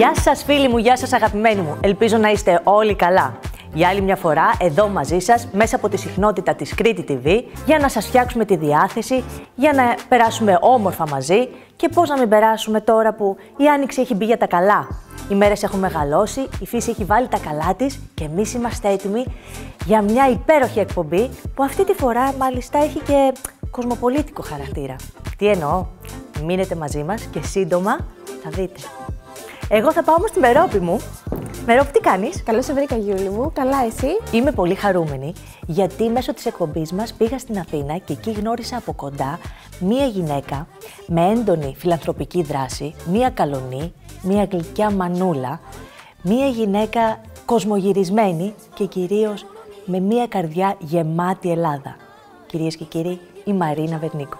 Γεια σας φίλοι μου, γεια σας αγαπημένοι μου. Ελπίζω να είστε όλοι καλά. Για άλλη μια φορά εδώ μαζί σας, μέσα από τη συχνότητα της Κρήτη TV, για να σας φτιάξουμε τη διάθεση, για να περάσουμε όμορφα μαζί και πώς να μην περάσουμε τώρα που η άνοιξη έχει μπει για τα καλά. Οι μέρες έχουν μεγαλώσει, η φύση έχει βάλει τα καλά της και εμείς είμαστε έτοιμοι για μια υπέροχη εκπομπή που αυτή τη φορά μάλιστα έχει και κοσμοπολίτικο χαρακτήρα. Τι εννοώ, μείνετε μαζί μας και σύντομα θα δείτε. Εγώ θα πάω όμως στη Μερόπη μου. Μερόπη, τι κάνεις? Καλώς σε βρήκα, Γιούλη μου. Καλά, εσύ? Είμαι πολύ χαρούμενη, γιατί μέσω της εκπομπής μας πήγα στην Αθήνα και εκεί γνώρισα από κοντά μία γυναίκα με έντονη φιλανθρωπική δράση, μία καλονή, μία γλυκιά μανούλα, μία γυναίκα κοσμογυρισμένη και κυρίως με μία καρδιά γεμάτη Ελλάδα. Κυρίες και κύριοι, η Μαρίνα Βερνίκο.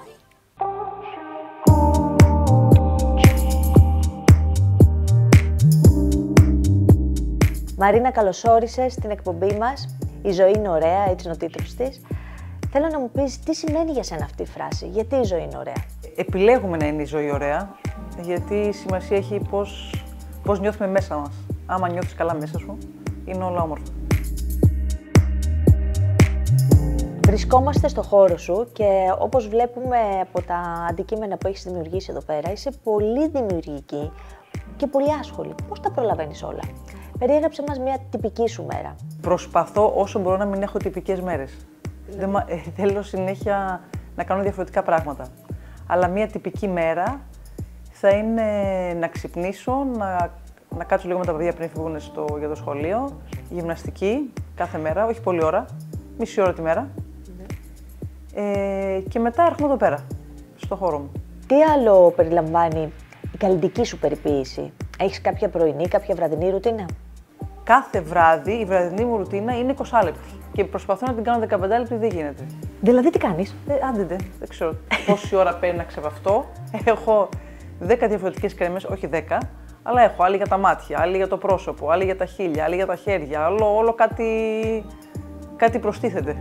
Μαρίνα, καλώς όρισες στην εκπομπή μας. Η ζωή είναι ωραία, έτσι είναι ο τίτλος της. Θέλω να μου πεις τι σημαίνει για σένα αυτή η φράση, γιατί η ζωή είναι ωραία. Επιλέγουμε να είναι η ζωή ωραία, γιατί σημασία έχει πώς νιώθουμε μέσα μας. Άμα νιώθεις καλά μέσα σου, είναι όλα όμορφα. Βρισκόμαστε στο χώρο σου και όπως βλέπουμε από τα αντικείμενα που έχεις δημιουργήσει εδώ πέρα, είσαι πολύ δημιουργική και πολύ άσχολη. Πώς τα προλαβαίνεις όλα? Περιέγραψε μας μια τυπική σου μέρα. Προσπαθώ όσο μπορώ να μην έχω τυπικές μέρες. Θέλω συνέχεια να κάνω διαφορετικά πράγματα. Αλλά μια τυπική μέρα θα είναι να ξυπνήσω, να κάτσω λίγο με τα παιδιά πριν φύγουν για το σχολείο, γυμναστική κάθε μέρα, όχι πολλή ώρα, μισή ώρα τη μέρα. Και μετά έρχομαι εδώ πέρα, στο χώρο μου. Τι άλλο περιλαμβάνει η καλλιτική σου περιποίηση? Έχεις κάποια πρωινή, κάποια βραδινή ρουτίνα? Κάθε βράδυ η βραδινή μου ρουτίνα είναι 20 λεπτή και προσπαθώ να την κάνω 15 λεπτή, δεν γίνεται. Δηλαδή τι κάνεις? Άντε, δεν ξέρω πόση ώρα παίρνει να ξεβαφτώ. Έχω 10 διαφορετικές κρέμες, όχι 10, αλλά έχω άλλη για τα μάτια, άλλη για το πρόσωπο, άλλη για τα χείλια, άλλη για τα χέρια, όλο κάτι προστίθεται.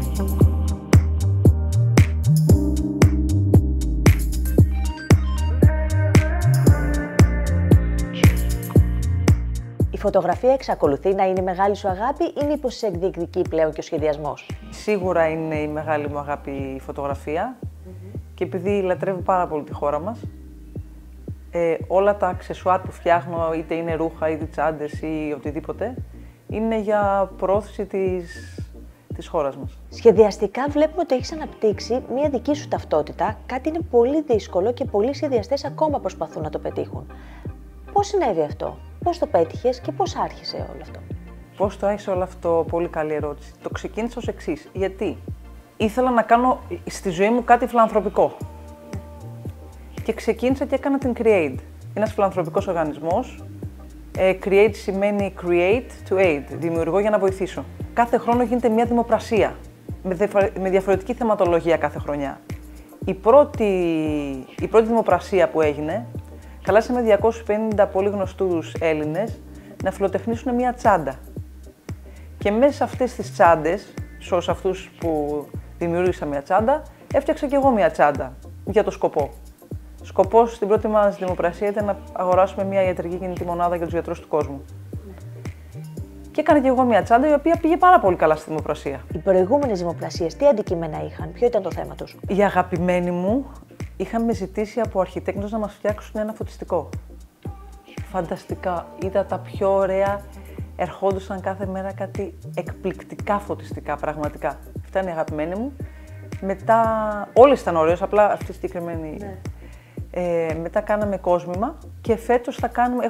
Η φωτογραφία εξακολουθεί να είναι η μεγάλη σου αγάπη ή μήπως σε εκδιεκδικεί πλέον και ο σχεδιασμός? Σίγουρα είναι η μεγάλη μου αγάπη η φωτογραφία και επειδή λατρεύω πάρα πολύ τη χώρα μας, όλα τα αξεσουάρ που φτιάχνω, είτε είναι ρούχα, είτε τσάντες ή οτιδήποτε, είναι για προώθηση της χώρας μας. Σχεδιαστικά βλέπουμε ότι έχεις αναπτύξει μία δική σου ταυτότητα, κάτι είναι πολύ δύσκολο και πολλοί σχεδιαστές ακόμα προσπαθούν να το πετύχουν. Πώς συνέβη αυτό? Πώς το πέτυχες και πώς άρχισε όλο αυτό? Πώς το άρχισε όλο αυτό? Πολύ καλή ερώτηση. Το ξεκίνησα ως εξής. Γιατί ήθελα να κάνω στη ζωή μου κάτι φιλανθρωπικό. Και ξεκίνησα και έκανα την Create. Είναι ένας φιλανθρωπικός οργανισμός. Create σημαίνει create to aid. Δημιουργώ για να βοηθήσω. Κάθε χρόνο γίνεται μια δημοπρασία. Με διαφορετική θεματολογία κάθε χρονιά. Η πρώτη δημοπρασία που έγινε, καλάσαμε 250 πολύ γνωστούς Έλληνες να φιλοτεχνήσουν μια τσάντα. Και μέσα σε αυτές τις τσάντες, σε αυτούς που δημιούργησα μια τσάντα, έφτιαξα και εγώ μια τσάντα για το σκοπό. Σκοπός στην πρώτη μας δημοπρασία ήταν να αγοράσουμε μια ιατρική κινητή μονάδα για τους γιατρούς του κόσμου. Και έκανα και εγώ μια τσάντα η οποία πήγε πάρα πολύ καλά στη δημοπρασία. Οι προηγούμενες δημοπρασίες τι αντικείμενα είχαν, ποιο ήταν το θέμα τους? Οι αγαπημένοι μου είχαμε ζητήσει από αρχιτέκτονες να μας φτιάξουν ένα φωτιστικό. Φανταστικά, ήταν τα πιο ωραία, ερχόντουσαν κάθε μέρα κάτι εκπληκτικά φωτιστικά, πραγματικά. Αυτά είναι οι αγαπημένοι μου. Μετά, όλες ήταν ωραίες, απλά αυτή η συγκεκριμένη. Ναι. Μετά κάναμε κόσμημα και φέτος θα κάνουμε,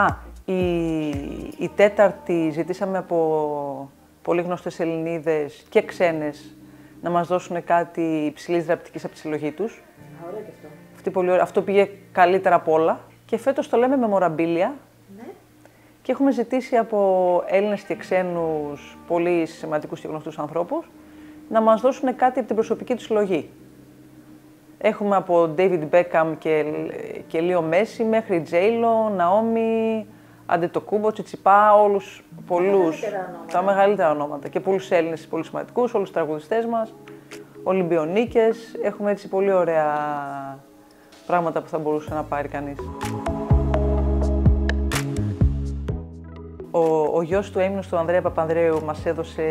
η τέταρτη ζητήσαμε από πολύ γνωστές Ελληνίδες και ξένες να μας δώσουν κάτι υψηλής δραπτικής από τη συλλογή τους. Ωραία και αυτό. Πολύ ωραία. Αυτό πήγε καλύτερα από όλα. Και φέτος το λέμε memorabilia. Ναι. Και έχουμε ζητήσει από Έλληνες και ξένους πολύ σημαντικούς και γνωστούς ανθρώπους να μας δώσουν κάτι από την προσωπική τους συλλογή. Έχουμε από David Beckham και Leo Messi μέχρι J-Lo, Naomi, Αντετοκούμπο, Τσιτσιπά, τα μεγαλύτερα ονόματα. Και πολλούς Έλληνες πολύ σημαντικούς, όλους τους τραγουδιστές μας, Ολυμπιονίκες. Έχουμε έτσι πολύ ωραία πράγματα που θα μπορούσε να πάρει κανείς. Ο γιος του έμεινος του Ανδρέα Παπανδρέου μας έδωσε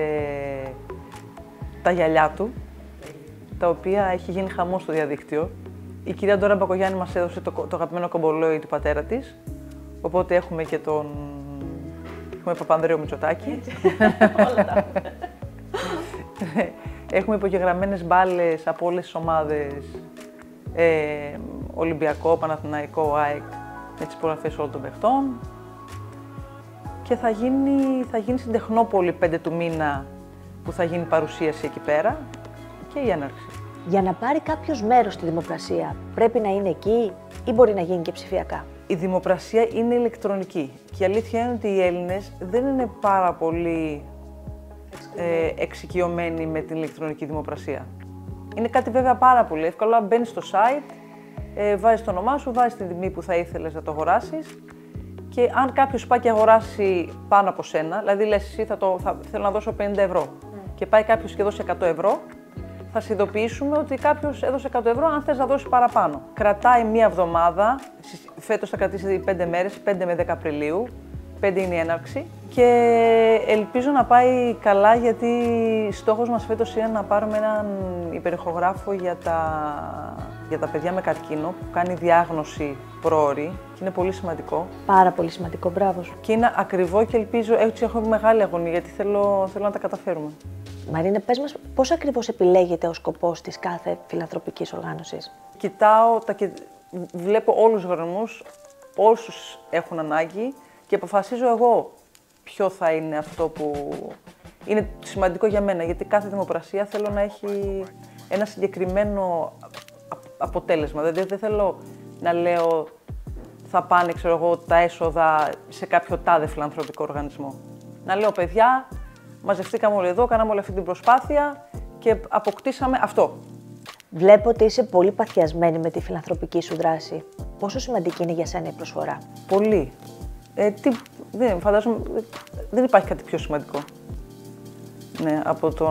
τα γυαλιά του, τα οποία έχει γίνει χαμό στο διαδίκτυο. Η κυρία Ντόρα Μπακογιάννη μας έδωσε το αγαπημένο κομπολόι του πατέρα της, οπότε έχουμε και τον Παπανδρέου Μητσοτάκη. Όλα τα Έχουμε υπογεγραμμένες μπάλες από όλες τις ομάδες, Ολυμπιακό, Παναθηναϊκό, ΑΕΚ, με τις υπογραφές όλων των παιχτών. Και θα γίνει στην Τεχνόπολη 5 του μήνα, που θα γίνει παρουσίαση εκεί πέρα και η έναρξη. Για να πάρει κάποιος μέρος στη δημοπρασία, πρέπει να είναι εκεί ή μπορεί να γίνει και ψηφιακά? Η δημοπρασία είναι ηλεκτρονική και η αλήθεια είναι ότι οι Έλληνες δεν είναι πάρα πολύ εξοικειωμένοι με την ηλεκτρονική δημοπρασία. Είναι κάτι βέβαια πάρα πολύ εύκολο. Μπαίνεις στο site, βάζεις το όνομά σου, βάζεις την τιμή που θα ήθελες να το αγοράσεις και αν κάποιος πάει και αγοράσει πάνω από σένα, δηλαδή λες εσύ θέλω να δώσω 50 ευρώ και πάει κάποιος και δώσει 100 ευρώ, θα σε ειδοποιήσουμε ότι κάποιος έδωσε 100 ευρώ αν θες να δώσεις παραπάνω. Κρατάει μία εβδομάδα, φέτος θα κρατήσει 5 μέρες, 5 με 10 Απριλίου, 5 είναι η έναρξη και ελπίζω να πάει καλά γιατί στόχος μας φέτος είναι να πάρουμε έναν υπερηχογράφο για τα παιδιά με καρκίνο που κάνει διάγνωση πρόωρη και είναι πολύ σημαντικό. Πάρα πολύ σημαντικό, μπράβο σου. Και είναι ακριβό και ελπίζω, έτσι έχω μεγάλη αγωνία γιατί θέλω να τα καταφέρουμε. Μαρίνα, πες μας πώς ακριβώς επιλέγεται ο σκοπός της κάθε φιλανθρωπικής οργάνωσης? Κοιτάω, βλέπω όλους τους οργανισμούς, όσους έχουν ανάγκη και αποφασίζω εγώ ποιο θα είναι αυτό που είναι σημαντικό για μένα. Γιατί κάθε δημοπρασία θέλω να έχει ένα συγκεκριμένο αποτέλεσμα. Δηλαδή δεν θέλω να λέω θα πάνε τα έσοδα σε κάποιο τάδε φιλανθρωπικό οργανισμό. Να λέω παιδιά, μαζευτήκαμε όλοι εδώ, κάναμε όλη αυτή την προσπάθεια και αποκτήσαμε αυτό. Βλέπω ότι είσαι πολύ παθιασμένη με τη φιλανθρωπική σου δράση. Πόσο σημαντική είναι για σένα η προσφορά? Πολύ. Φαντάζομαι, δεν υπάρχει κάτι πιο σημαντικό από το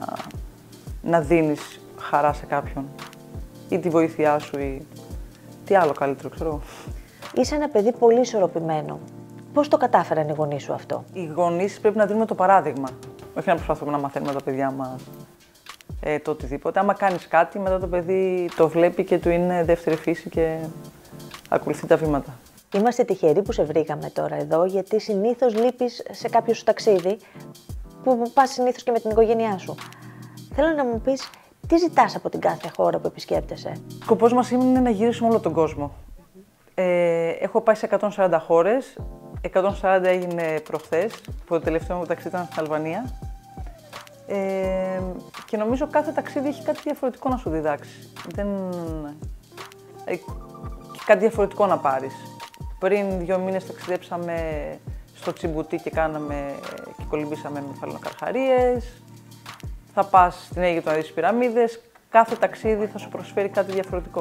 να δίνεις χαρά σε κάποιον ή τη βοήθειά σου ή τι άλλο καλύτερο, ξέρω. Είσαι ένα παιδί πολύ ισορροπημένο. Πώς το κατάφεραν οι γονείς σου αυτό? Οι γονείς πρέπει να δίνουμε το παράδειγμα. Όχι να προσπαθούμε να μαθαίνουμε τα παιδιά μας το οτιδήποτε. Άμα κάνεις κάτι, μετά το παιδί το βλέπει και του είναι δεύτερη φύση και ακολουθεί τα βήματα. Είμαστε τυχεροί που σε βρήκαμε τώρα εδώ, γιατί συνήθως λείπεις σε κάποιο σου ταξίδι που πας συνήθως και με την οικογένειά σου. Θέλω να μου πεις τι ζητάς από την κάθε χώρα που επισκέπτεσαι? Ο σκοπός μας είναι να γυρίσουμε όλο τον κόσμο. Έχω πάει σε 140 χώρες. 140 έγινε προχθές, που το τελευταίο μου ταξίδι ήταν στην Αλβανία. Και νομίζω κάθε ταξίδι έχει κάτι διαφορετικό να σου διδάξει. Κάτι διαφορετικό να πάρεις. Πριν 2 μήνες ταξιδέψαμε στο Τσιμπουτί και κολυμπήσαμε με φαλοκαρχαρίες. Θα πας στην Αίγυπτο να δεις πυραμίδες. Κάθε ταξίδι θα σου προσφέρει κάτι διαφορετικό.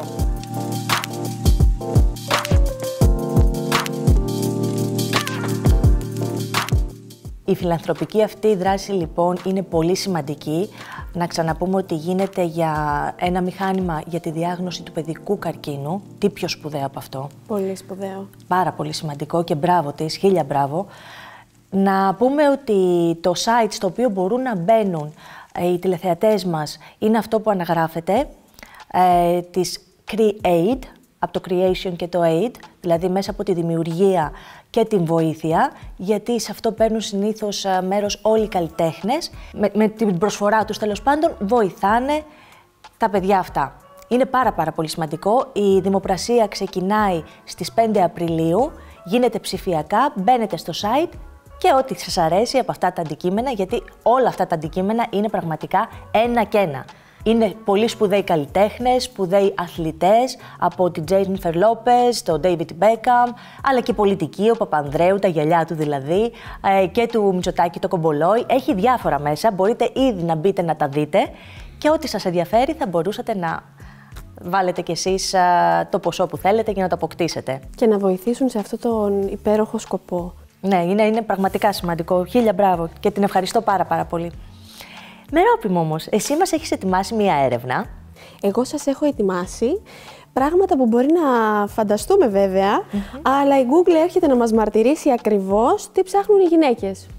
Η φιλανθρωπική αυτή δράση λοιπόν είναι πολύ σημαντική. Να ξαναπούμε ότι γίνεται για ένα μηχάνημα για τη διάγνωση του παιδικού καρκίνου. Τι πιο σπουδαίο από αυτό? Πολύ σπουδαίο. Πάρα πολύ σημαντικό και μπράβο της, 1000 μπράβο. Να πούμε ότι το site στο οποίο μπορούν να μπαίνουν οι τηλεθεατές μας είναι αυτό που αναγράφεται, της Create, από το Creation και το Aid, δηλαδή μέσα από τη δημιουργία και την βοήθεια, γιατί σε αυτό παίρνουν συνήθως μέρος όλοι οι καλλιτέχνες, με την προσφορά τους τέλος πάντων βοηθάνε τα παιδιά αυτά. Είναι πάρα πολύ σημαντικό. Η δημοπρασία ξεκινάει στις 5 Απριλίου, γίνεται ψηφιακά, μπαίνετε στο site και ό,τι σας αρέσει από αυτά τα αντικείμενα, γιατί όλα αυτά τα αντικείμενα είναι πραγματικά ένα και ένα. Είναι πολύ σπουδαίοι καλλιτέχνες, σπουδαίοι αθλητές, από την Jennifer Lopez, τον David Beckham, αλλά και πολιτικοί, ο Παπανδρέου, τα γυαλιά του δηλαδή, και του Μητσοτάκη το κομπολόι. Έχει διάφορα μέσα, μπορείτε ήδη να μπείτε να τα δείτε και ό,τι σας ενδιαφέρει θα μπορούσατε να βάλετε κι εσείς το ποσό που θέλετε για να το αποκτήσετε. Και να βοηθήσουν σε αυτόν τον υπέροχο σκοπό. Ναι, είναι πραγματικά σημαντικό. 1000 μπράβο και την ευχαριστώ πάρα πολύ. Μερόπη μου όμως, εσύ μας έχεις ετοιμάσει μία έρευνα. Εγώ σας έχω ετοιμάσει Πράγματα που μπορεί να φανταστούμε βέβαια, αλλά η Google έρχεται να μας μαρτυρήσει ακριβώς τι ψάχνουν οι γυναίκες.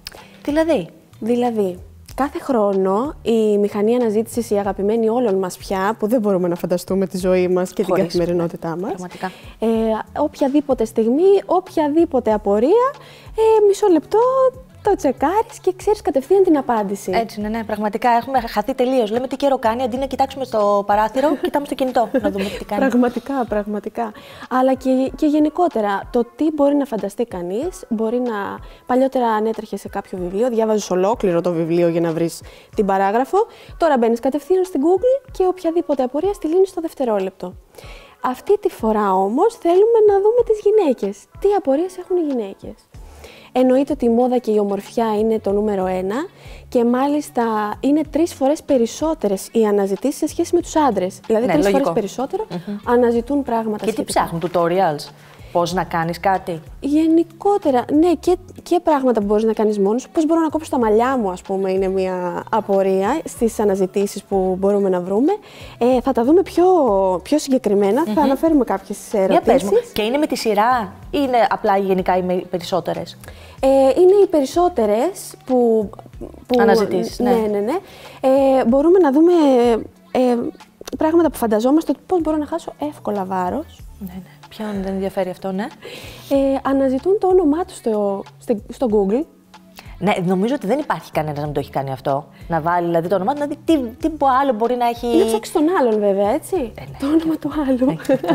Δηλαδή, κάθε χρόνο η μηχανή αναζήτησης, η αγαπημένη όλων μας πια, που δεν μπορούμε να φανταστούμε τη ζωή μας και την καθημερινότητά μας. Οποιαδήποτε στιγμή, οποιαδήποτε απορία, μισό λεπτό το τσεκάρεις και ξέρεις κατευθείαν την απάντηση. Έτσι είναι, ναι, πραγματικά έχουμε χαθεί τελείως. Λέμε τι καιρό κάνει, αντί να κοιτάξουμε στο παράθυρο, κοιτάμε στο κινητό να δούμε τι κάνει. Πραγματικά. Αλλά και γενικότερα, το τι μπορεί να φανταστεί κανείς, παλιότερα αν έτρεχε σε κάποιο βιβλίο, διάβαζες ολόκληρο το βιβλίο για να βρεις την παράγραφο. Τώρα μπαίνεις κατευθείαν στην Google και οποιαδήποτε απορία στη λύνεις στο δευτερόλεπτο. Αυτή τη φορά όμως θέλουμε να δούμε τις γυναίκες. Τι απορίες έχουν οι γυναίκες. Εννοείται ότι η μόδα και η ομορφιά είναι το νούμερο 1 και μάλιστα είναι 3 φορές περισσότερες οι αναζητήσεις σε σχέση με τους άντρες. Δηλαδή 3 φορές περισσότερο αναζητούν πράγματα. Και τι ψάχνουν, tutorials, πώς να κάνεις κάτι. Γενικότερα, ναι, και πράγματα που μπορείς να κάνεις μόνος σου. Πώς μπορώ να κόψω τα μαλλιά μου, ας πούμε, είναι μια απορία στις αναζητήσεις που μπορούμε να βρούμε. Θα τα δούμε πιο συγκεκριμένα, θα αναφέρουμε κάποιες ερωτήσεις. Για πες μου, και είναι με τη σειρά ή είναι απλά γενικά οι περισσότερες? Είναι οι περισσότερες που αναζητήσεις, ναι. Ναι. Μπορούμε να δούμε πράγματα που φανταζόμαστε, πώς μπορώ να χάσω εύκολα βάρος. Ναι. Ποιον δεν ενδιαφέρει αυτό, ναι. Αναζητούν το όνομά τους στο Google. Ναι, νομίζω ότι δεν υπάρχει κανένας να μην το έχει κάνει αυτό. Να βάλει δηλαδή το όνομά του, να δει τι άλλο μπορεί να έχει. Να ψάξει τον άλλον, βέβαια, έτσι. Ναι. Το όνομα του άλλου.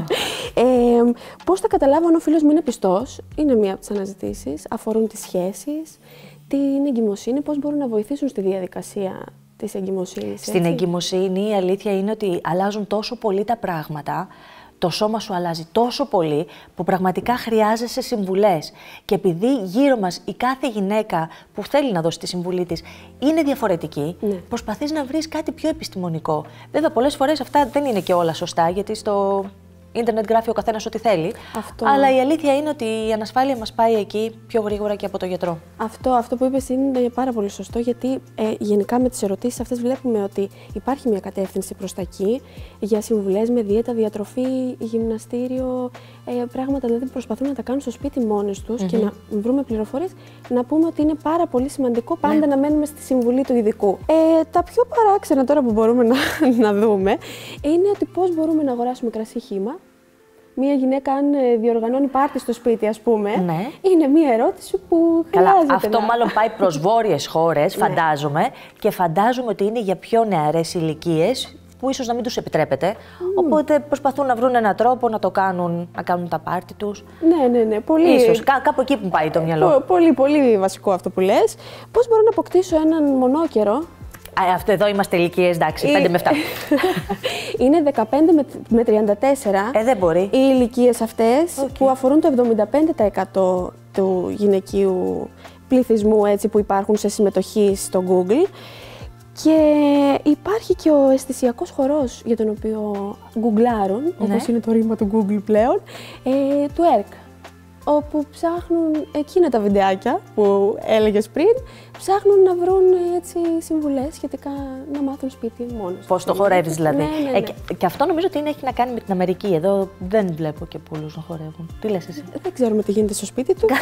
Πώς θα καταλάβω αν ο φίλος μου είναι πιστός, είναι μία από τις αναζητήσεις. Αφορούν τις σχέσεις, την εγκυμοσύνη, πώς μπορούν να βοηθήσουν στη διαδικασία της εγκυμοσύνης. Στην εγκυμοσύνη η αλήθεια είναι ότι αλλάζουν τόσο πολύ τα πράγματα. Το σώμα σου αλλάζει τόσο πολύ που πραγματικά χρειάζεσαι συμβουλές. Και επειδή γύρω μας η κάθε γυναίκα που θέλει να δώσει τη συμβουλή της είναι διαφορετική, προσπαθείς να βρεις κάτι πιο επιστημονικό. Βέβαια, πολλές φορές αυτά δεν είναι και όλα σωστά, γιατί στο ίντερνετ γράφει ο καθένας ό,τι θέλει. Αλλά η αλήθεια είναι ότι η ανασφάλεια μας πάει εκεί πιο γρήγορα και από το γιατρό. Αυτό που είπες είναι πάρα πολύ σωστό, γιατί γενικά με τις ερωτήσεις αυτές βλέπουμε ότι υπάρχει μια κατεύθυνση προς τα εκεί για συμβουλές με δίαιτα, διατροφή, γυμναστήριο, πράγματα δηλαδή που προσπαθούν να τα κάνουν στο σπίτι μόνες τους και να βρούμε πληροφορίες. Να πούμε ότι είναι πάρα πολύ σημαντικό πάντα να μένουμε στη συμβουλή του ειδικού. Τα πιο παράξενα τώρα που μπορούμε να δούμε είναι ότι πώς μπορούμε να αγοράσουμε κρασί χύμα. Μία γυναίκα, αν διοργανώνει πάρτι στο σπίτι, ας πούμε, είναι μία ερώτηση που χρειάζεται. Αυτό μάλλον πάει προς βόρειες χώρες, φαντάζομαι, και φαντάζομαι ότι είναι για πιο νεαρές ηλικίες, που ίσως να μην τους επιτρέπεται. Οπότε προσπαθούν να βρουν έναν τρόπο να κάνουν τα πάρτι τους. Ναι. Ίσως κάπου εκεί που πάει το μυαλό. Πολύ βασικό αυτό που λες. Πώς μπορώ να αποκτήσω έναν μονόκερο? Αυτό εδώ είμαστε ηλικίες, εντάξει, 5 με 7. Είναι 15 με 34 δεν μπορεί. Οι ηλικίες αυτές που αφορούν το 75% του γυναικείου πληθυσμού, έτσι, που υπάρχουν σε συμμετοχή στο Google. Και υπάρχει και ο αισθησιακός χορός για τον οποίο γκουγκλάρουν, όπως είναι το ρήμα του Google πλέον, του ERK. Όπου ψάχνουν, εκείνα τα βιντεάκια που έλεγες πριν, ψάχνουν να βρουν έτσι συμβουλές σχετικά να μάθουν σπίτι μόνος. Πώς το χορεύεις δηλαδή. Ναι. Και αυτό νομίζω ότι έχει να κάνει με την Αμερική. Εδώ δεν βλέπω και πολλούς να χορεύουν. Τι λες εσύ? Δεν ξέρουμε τι γίνεται στο σπίτι του.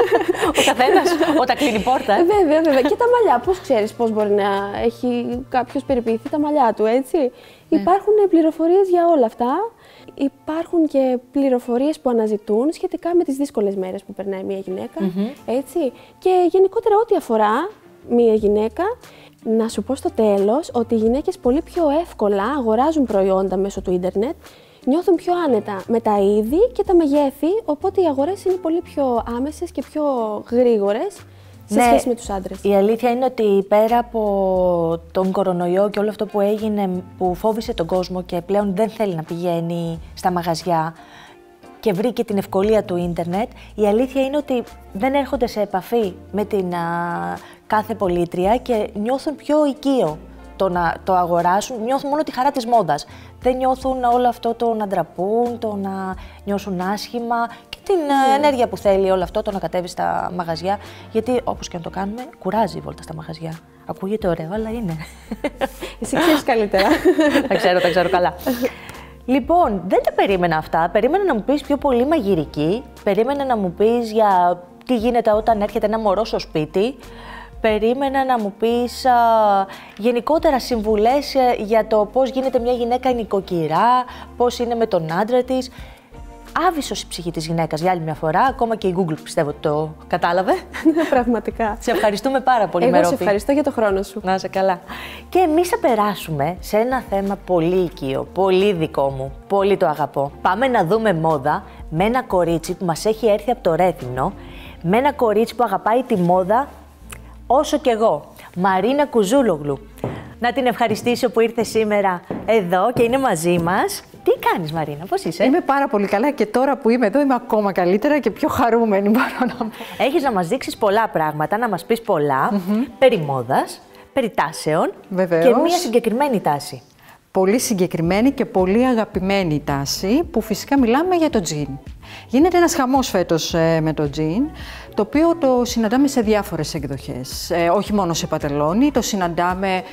Ο καθένας όταν κλείνει πόρτα. Βέβαια. Και τα μαλλιά. Πώς ξέρεις πώς μπορεί να έχει κάποιος περιποιηθεί τα μαλλιά του, έτσι. Υπάρχουν πληροφορίες για όλα αυτά. Υπάρχουν και πληροφορίες που αναζητούν σχετικά με τις δύσκολες μέρες που περνάει μια γυναίκα, έτσι. Και γενικότερα ό,τι αφορά μια γυναίκα, να σου πω στο τέλος ότι οι γυναίκες πολύ πιο εύκολα αγοράζουν προϊόντα μέσω του ίντερνετ, νιώθουν πιο άνετα με τα είδη και τα μεγέθη, οπότε οι αγορές είναι πολύ πιο άμεσες και πιο γρήγορες σε σχέση με τους άντρες. Η αλήθεια είναι ότι πέρα από τον κορονοϊό και όλο αυτό που έγινε, που φόβησε τον κόσμο και πλέον δεν θέλει να πηγαίνει στα μαγαζιά και βρήκε την ευκολία του ίντερνετ, η αλήθεια είναι ότι δεν έρχονται σε επαφή με την κάθε πολίτρια και νιώθουν πιο οικείο το να το αγοράσουν, νιώθουν μόνο τη χαρά της μόδας. Δεν νιώθουν όλο αυτό το να ντραπούν, το να νιώσουν άσχημα και την ενέργεια που θέλει όλο αυτό, το να κατέβει στα μαγαζιά. Γιατί όπως και να το κάνουμε, κουράζει η βόλτα στα μαγαζιά. Ακούγεται ωραίο, αλλά είναι. Εσύ ξέρεις καλύτερα. Τα ξέρω καλά. Λοιπόν, δεν τα περίμενα αυτά. Περίμενα να μου πεις πιο πολύ μαγειρική. Περίμενα να μου πεις για τι γίνεται όταν έρχεται ένα μωρό στο σπίτι. Περίμενα να μου πεις γενικότερα συμβουλές για το πώς γίνεται μια γυναίκα νοικοκυρά, πώς είναι με τον άντρα της. Άβυσσος η ψυχή της γυναίκας για άλλη μια φορά, ακόμα και η Google πιστεύω ότι το κατάλαβε. Πραγματικά. Σε ευχαριστούμε πάρα πολύ, Εγώ Μερόπη. σε ευχαριστώ για το χρόνο σου. Να είσαι καλά. Και εμείς θα περάσουμε σε ένα θέμα πολύ οικείο, πολύ δικό μου, πολύ το αγαπώ. Πάμε να δούμε μόδα με ένα κορίτσι που μας έχει έρθει από το Ρέθυμνο, με ένα κορίτσι που αγαπάει τη μόδα όσο κι εγώ. Μαρίνα Κουζούλογλου. Να την ευχαριστήσω που ήρθε σήμερα εδώ και είναι μαζί μας. Τι κάνεις, Μαρίνα, πώς είσαι? Είμαι πάρα πολύ καλά και τώρα που είμαι εδώ είμαι ακόμα καλύτερα και πιο χαρούμενη, μπορώ να πω. Έχεις να μας δείξεις πολλά πράγματα, να μας πεις πολλά περί μόδας, περί τάσεων. Βεβαίως. Και μία συγκεκριμένη τάση. Πολύ συγκεκριμένη και πολύ αγαπημένη τάση που φυσικά μιλάμε για το τζιν. Γίνεται ένας χαμός φέτος με το τζιν, το οποίο το συναντάμε σε διάφορες εκδοχές. Όχι μόνο σε πατελόνι, το συναντάμε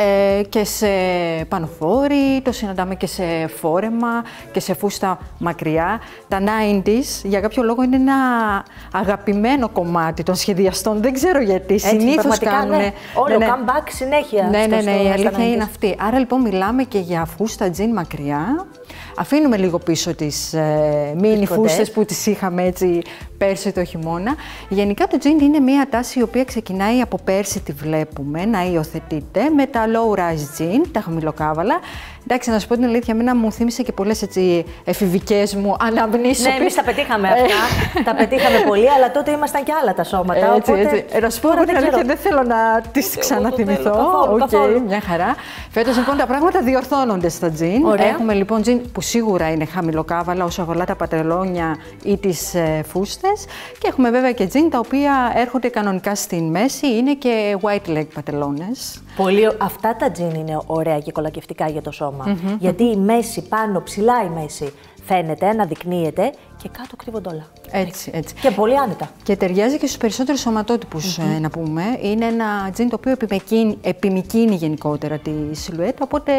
και σε πανοφόρι, το συναντάμε και σε φόρεμα και σε φούστα μακριά. Τα 90s για κάποιο λόγο είναι ένα αγαπημένο κομμάτι των σχεδιαστών. Δεν ξέρω γιατί. Συνήθως κάνουν. Ναι. Όλο comeback συνέχεια. Ναι, η αλήθεια είναι αυτή. Άρα λοιπόν μιλάμε και για φούστα τζιν μακριά. Αφήνουμε λίγο πίσω τις μίνι φούστες που τις είχαμε έτσι πέρσι το χειμώνα. Γενικά το τζιν είναι μια τάση η οποία ξεκινάει από πέρσι, τη βλέπουμε να υιοθετείται με τα low rise jean, τα χαμηλοκάβαλα. Εντάξει, να σου πω την αλήθεια, εμένα μου θύμισε και πολλές έτσι εφηβικές μου αναμνήσεις. Ναι, εμείς τα πετύχαμε αυτά. Τα πετύχαμε πολύ, αλλά τότε ήμασταν και άλλα τα σώματα. Έτσι, οπότε... έτσι. Να σου πω την αλήθεια, δεν θέλω να τις ξαναθυμηθώ. Καθόλου. Μια χαρά. Φέτος λοιπόν τα πράγματα διορθώνονται στα τζιν. Έχουμε λοιπόν τζιν που σίγουρα είναι χαμηλοκάβαλα όσο αφορά τα πατελόνια ή τις φούστες. Και έχουμε βέβαια και τζιν τα οποία έρχονται κανονικά στην μέση, είναι και white leg πατελώνες. Αυτά τα τζιν είναι ωραία και κολακευτικά για το σώμα. Γιατί η μέση, πάνω, ψηλά η μέση φαίνεται, αναδεικνύεται και κάτω κρύβονται όλα. Έτσι. Και πολύ άνετα. Και ταιριάζει και στους περισσότερους σωματότυπους, να πούμε. Είναι ένα τζιν το οποίο επιμικρύνει γενικότερα τη σιλουέτα, οπότε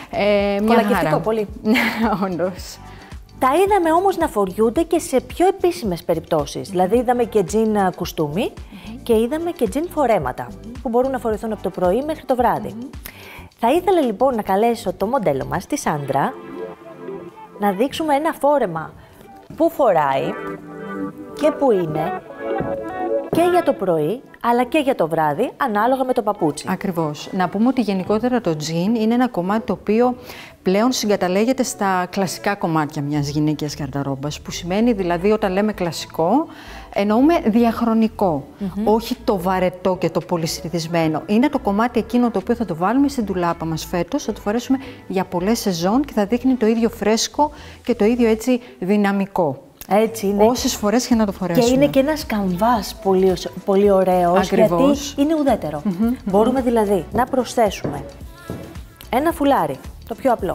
μια χαρά. Κολακευτικό πολύ. Όντως. Τα είδαμε όμως να φοριούνται και σε πιο επίσημες περιπτώσεις. Δηλαδή είδαμε και τζιν κουστούμι και είδαμε και τζιν φορέματα που μπορούν να φορηθούν από το πρωί μέχρι το βράδυ. Θα ήθελα λοιπόν να καλέσω το μοντέλο μας, τη Σάντρα, να δείξουμε ένα φόρεμα που φοράει και που είναι και για το πρωί αλλά και για το βράδυ, ανάλογα με το παπούτσι. Ακριβώς. Να πούμε ότι γενικότερα το τζιν είναι ένα κομμάτι το οποίο πλέον συγκαταλέγεται στα κλασικά κομμάτια μιας γυναικείας γαρνταρόμπας, που σημαίνει δηλαδή όταν λέμε κλασικό, εννοούμε διαχρονικό, όχι το βαρετό και το πολυσυνηθισμένο. Είναι το κομμάτι εκείνο το οποίο θα το βάλουμε στην ντουλάπα μας φέτος, θα το φορέσουμε για πολλές σεζόν και θα δείχνει το ίδιο φρέσκο και το ίδιο έτσι δυναμικό. Έτσι είναι. Όσες φορές και να το φορέσουμε. Και είναι και ένας καμβάς πολύ ωραίος, Ακριβώς. γιατί είναι ουδέτερο. Μπορούμε δηλαδή να προσθέσουμε ένα φουλάρι, το πιο απλό,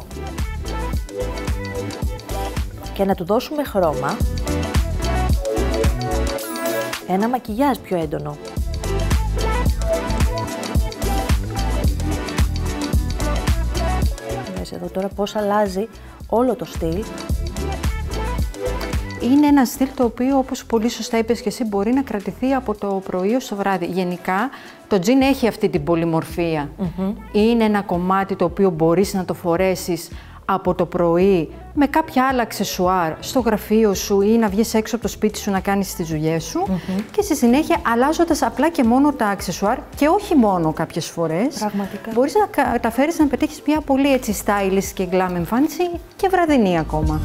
και να του δώσουμε χρώμα, ένα μακιγιάζ πιο έντονο. Δες εδώ τώρα πώς αλλάζει όλο το στυλ. Είναι ένα στυλ το οποίο, όπως πολύ σωστά είπες και εσύ, μπορεί να κρατηθεί από το πρωί ως το βράδυ. Γενικά, το τζιν έχει αυτή την πολυμορφία. Είναι ένα κομμάτι το οποίο μπορείς να το φορέσεις από το πρωί με κάποια άλλα αξεσουάρ στο γραφείο σου ή να βγεις έξω από το σπίτι σου να κάνεις τις δουλειές σου και στη συνέχεια αλλάζοντας απλά και μόνο τα αξεσουάρ και όχι μόνο κάποιες φορές. Πραγματικά. Μπορείς να καταφέρεις να πετύχεις μια πολύ έτσι stylish και glam εμφάνιση και βραδινή ακόμα.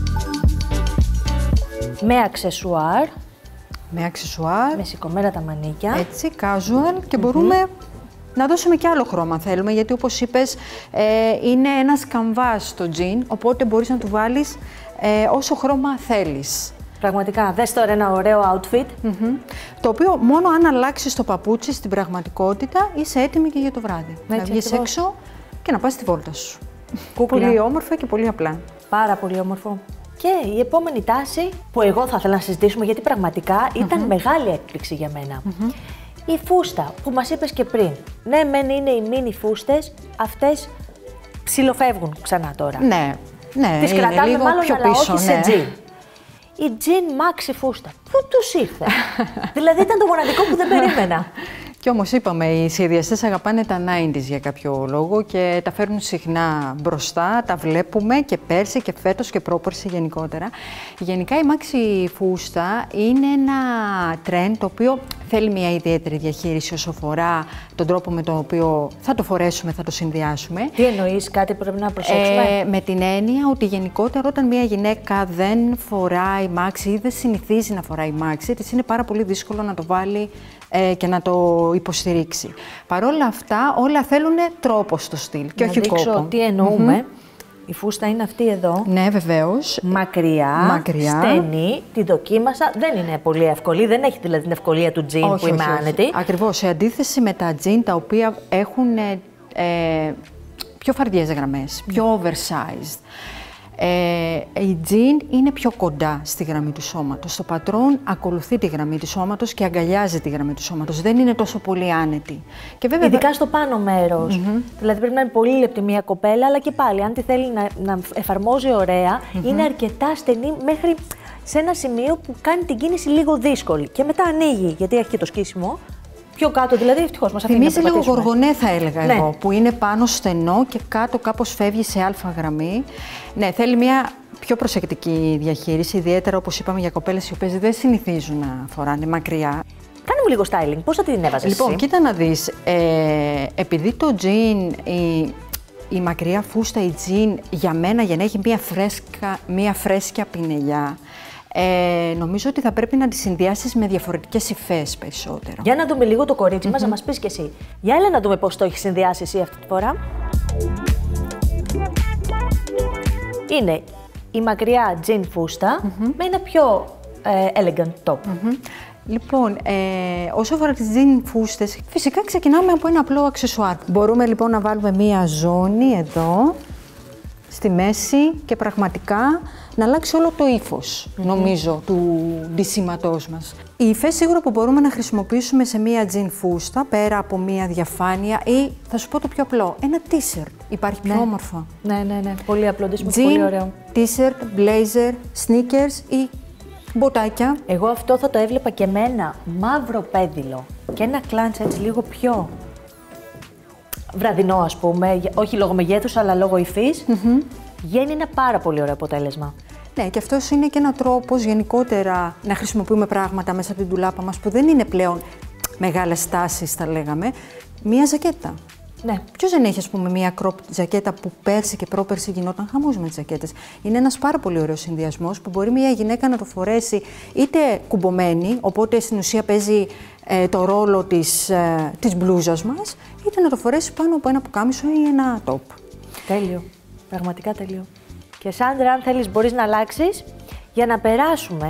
Με αξεσουάρ. Με αξεσουάρ. Με σηκωμένα τα μανίκια. Έτσι, casual και μπορούμε να δώσουμε και άλλο χρώμα αν θέλουμε, γιατί όπως είπες είναι ένας καμβάς το τζιν, οπότε μπορείς να του βάλεις όσο χρώμα θέλεις. Πραγματικά, δες τώρα ένα ωραίο outfit. Το οποίο μόνο αν αλλάξεις το παπούτσι στην πραγματικότητα είσαι έτοιμη και για το βράδυ. Να βγεις έξω και να πας στη βόλτα σου. Πολύ όμορφα και πολύ απλά. Πάρα πολύ όμορφο. Και η επόμενη τάση που εγώ θα ήθελα να συζητήσουμε, γιατί πραγματικά ήταν μεγάλη έκπληξη για μένα. Η φούστα που μας είπες και πριν. Ναι, μεν είναι οι μίνι φούστες, αυτές ψιλοφεύγουν ξανά τώρα. Ναι. Ναι, τις είναι κρατάμε λίγο μάλλον, πιο αλλά πίσω, όχι σε ναι. τζιν. Η τζιν μάξι φούστα. Πού τους ήρθε? Δηλαδή ήταν το μοναδικό που δεν περίμενα. Κι όμως είπαμε, οι σχεδιαστές αγαπάνε τα 90s για κάποιο λόγο και τα φέρνουν συχνά μπροστά, τα βλέπουμε και πέρσι και φέτος και πρόπερσι γενικότερα. Γενικά η μάξι φούστα είναι ένα trend το οποίο θέλει μια ιδιαίτερη διαχείριση όσο αφορά τον τρόπο με τον οποίο θα το φορέσουμε, θα το συνδυάσουμε. Τι εννοείς, κάτι πρέπει να προσέξουμε? Με την έννοια ότι γενικότερα όταν μια γυναίκα δεν φοράει μάξι ή δεν συνηθίζει να φοράει μάξι, της είναι πάρα πολύ δύσκολο να το βάλει και να το υποστηρίξει. Παρ' όλα αυτά, όλα θέλουν τρόπο στο στυλ και όχι κόπο. Να δείξω τι εννοούμε. Η φούστα είναι αυτή εδώ. Ναι, βεβαίως. Μακριά, στενή, τη δοκίμασα. Δεν είναι πολύ εύκολη, δεν έχει δηλαδή την ευκολία του τζιν που είμαι άνετη. Ακριβώς, σε αντίθεση με τα τζιν τα οποία έχουν πιο φαρδιές γραμμές, πιο oversized. Η τζιν είναι πιο κοντά στη γραμμή του σώματος. Το πατρόν ακολουθεί τη γραμμή του σώματος και αγκαλιάζει τη γραμμή του σώματος. Δεν είναι τόσο πολύ άνετη. Και βέβαια, ειδικά στο πάνω μέρος. Δηλαδή πρέπει να είναι πολύ λεπτή μια κοπέλα, αλλά και πάλι αν τη θέλει να εφαρμόζει ωραία, είναι αρκετά στενή μέχρι σε ένα σημείο που κάνει την κίνηση λίγο δύσκολη. Και μετά ανοίγει, γιατί έχει και το σκίσιμο. Πιο κάτω, δηλαδή ευτυχώς μας αφήνει να θυμίζει λίγο γοργονέ, θα έλεγα ναι. εγώ, που είναι πάνω στενό και κάτω κάπως φεύγει σε αλφα γραμμή. Ναι, θέλει μια πιο προσεκτική διαχείριση, ιδιαίτερα όπως είπαμε για κοπέλες οι οποίες δεν συνηθίζουν να φοράνε μακριά. Κάνε μου λίγο styling, πώς θα την έβαζες Λοιπόν, εσύ? κοίτα να δεις, επειδή το τζιν, η μακριά φούστα, η τζιν, για μένα, για να έχει μια φρέσκια πινελιά, νομίζω ότι θα πρέπει να τη συνδυάσεις με διαφορετικές υφές περισσότερο. Για να δούμε λίγο το κορίτσι μας, να μας πεις κι εσύ. Για έλα να δούμε πώς το έχεις συνδυάσει εσύ αυτή τη φορά. Είναι η μακριά τζιν φούστα με ένα πιο elegant top. Λοιπόν, όσο αφορά τις τζιν φούστες, φυσικά ξεκινάμε από ένα απλό αξεσουάρ. Μπορούμε λοιπόν να βάλουμε μία ζώνη εδώ, στη μέση και πραγματικά να αλλάξει όλο το ύφος, νομίζω, του ντυσίματός μας. Οι υφές σίγουρα που μπορούμε να χρησιμοποιήσουμε σε μία τζιν φούστα, πέρα από μία διαφάνεια ή, θα σου πω το πιο απλό, ένα t-shirt. Υπάρχει πιο όμορφο. Ναι. Πολύ απλό ντύσιμο, πολύ ωραίο. T-shirt, blazer, sneakers ή μποτάκια. Εγώ αυτό θα το έβλεπα και με ένα μαύρο πέδιλο και ένα κλάντς έτσι λίγο πιο βραδινό, ας πούμε, όχι λόγω μεγέθους αλλά λόγω υφής. Βγαίνει ένα πάρα πολύ ωραίο αποτέλεσμα. Ναι, και αυτός είναι και ένα τρόπος γενικότερα να χρησιμοποιούμε πράγματα μέσα από την ντουλάπα μας που δεν είναι πλέον μεγάλες τάσεις, θα λέγαμε. Μία ζακέτα. Ναι. Ποιος δεν έχει, ας πούμε, μία crop ζακέτα που πέρσι και πρόπερσι γινόταν χαμός με τις ζακέτες. Είναι ένας πάρα πολύ ωραίος συνδυασμός που μπορεί μία γυναίκα να το φορέσει είτε κουμπωμένη, οπότε στην ουσία παίζει το ρόλο της μπλούζας μας, είτε να το φορέσει πάνω από ένα πουκάμισο ή ένα top. Τέλειο. Πραγματικά τέλειο. Και Σάντρα, αν θέλεις μπορείς να αλλάξεις για να περάσουμε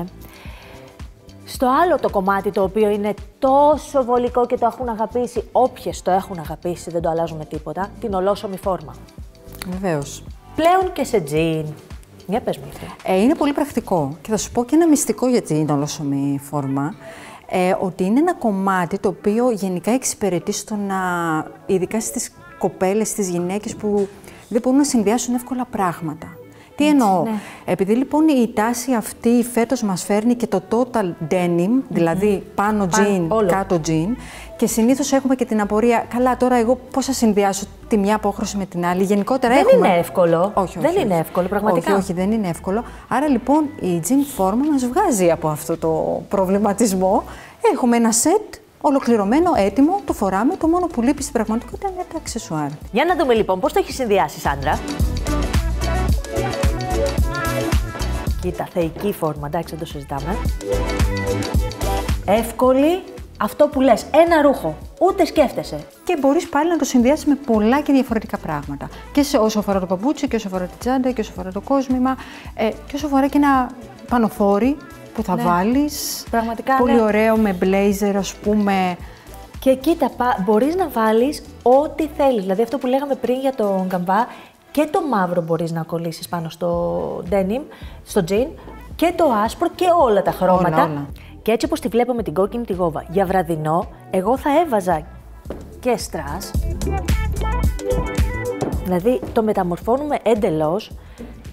στο άλλο το κομμάτι το οποίο είναι τόσο βολικό και το έχουν αγαπήσει, όποιες το έχουν αγαπήσει, δεν το αλλάζουμε τίποτα, την ολόσωμη φόρμα. Βεβαίως. Πλέον και σε τζιν. Για πες μου αυτό. Είναι πολύ πρακτικό και θα σου πω και ένα μυστικό για την ολόσωμη φόρμα. Ότι είναι ένα κομμάτι το οποίο γενικά εξυπηρετεί στο να, ειδικά στις κοπέλες, στις γυναίκες που δεν μπορούν να συνδυάσουν εύκολα πράγματα. Τι εννοώ, ναι. Επειδή λοιπόν η τάση αυτή φέτος μας φέρνει και το total denim, δηλαδή πάνω jean, κάτω jean, και συνήθως έχουμε και την απορία, καλά τώρα εγώ πώς θα συνδυάσω τη μια απόχρωση με την άλλη, γενικότερα δεν έχουμε... Δεν είναι εύκολο, όχι, δεν είναι εύκολο πραγματικά. Όχι, δεν είναι εύκολο, άρα λοιπόν η jean φόρμα μας βγάζει από αυτό το προβληματισμό, έχουμε ένα σετ ολοκληρωμένο, έτοιμο, το φοράμε, το μόνο που λείπει στην πραγματικότητα είναι τα αξεσουάρ. Για να δούμε λοιπόν πώς το έχει συνδυάσει, Σάντρα. Κοίτα, θεϊκή φόρμα, εντάξει, δεν το συζητάμε. Εύκολη, αυτό που λες, ένα ρούχο, ούτε σκέφτεσαι. Και μπορείς πάλι να το συνδυάσεις με πολλά και διαφορετικά πράγματα. Και όσο αφορά το παπούτσι, και όσο αφορά τη τσάντα, και όσο αφορά το κόσμημα, και όσο αφορά και ένα πανοφόρι που θα βάλεις. Πραγματικά, πολύ ωραίο, με blazer, ας πούμε. Και κοίτα, μπορείς να βάλεις ό,τι θέλεις. Δηλαδή αυτό που λέγαμε πριν για τον καμβά, και το μαύρο μπορείς να κολλήσεις πάνω στο denim, στο jean, και το άσπρο και όλα τα χρώματα. Όλα. Και έτσι όπως τη βλέπω με την κόκκινη τη γόβα, για βραδινό, εγώ θα έβαζα και στρας. Δηλαδή το μεταμορφώνουμε εντελώς.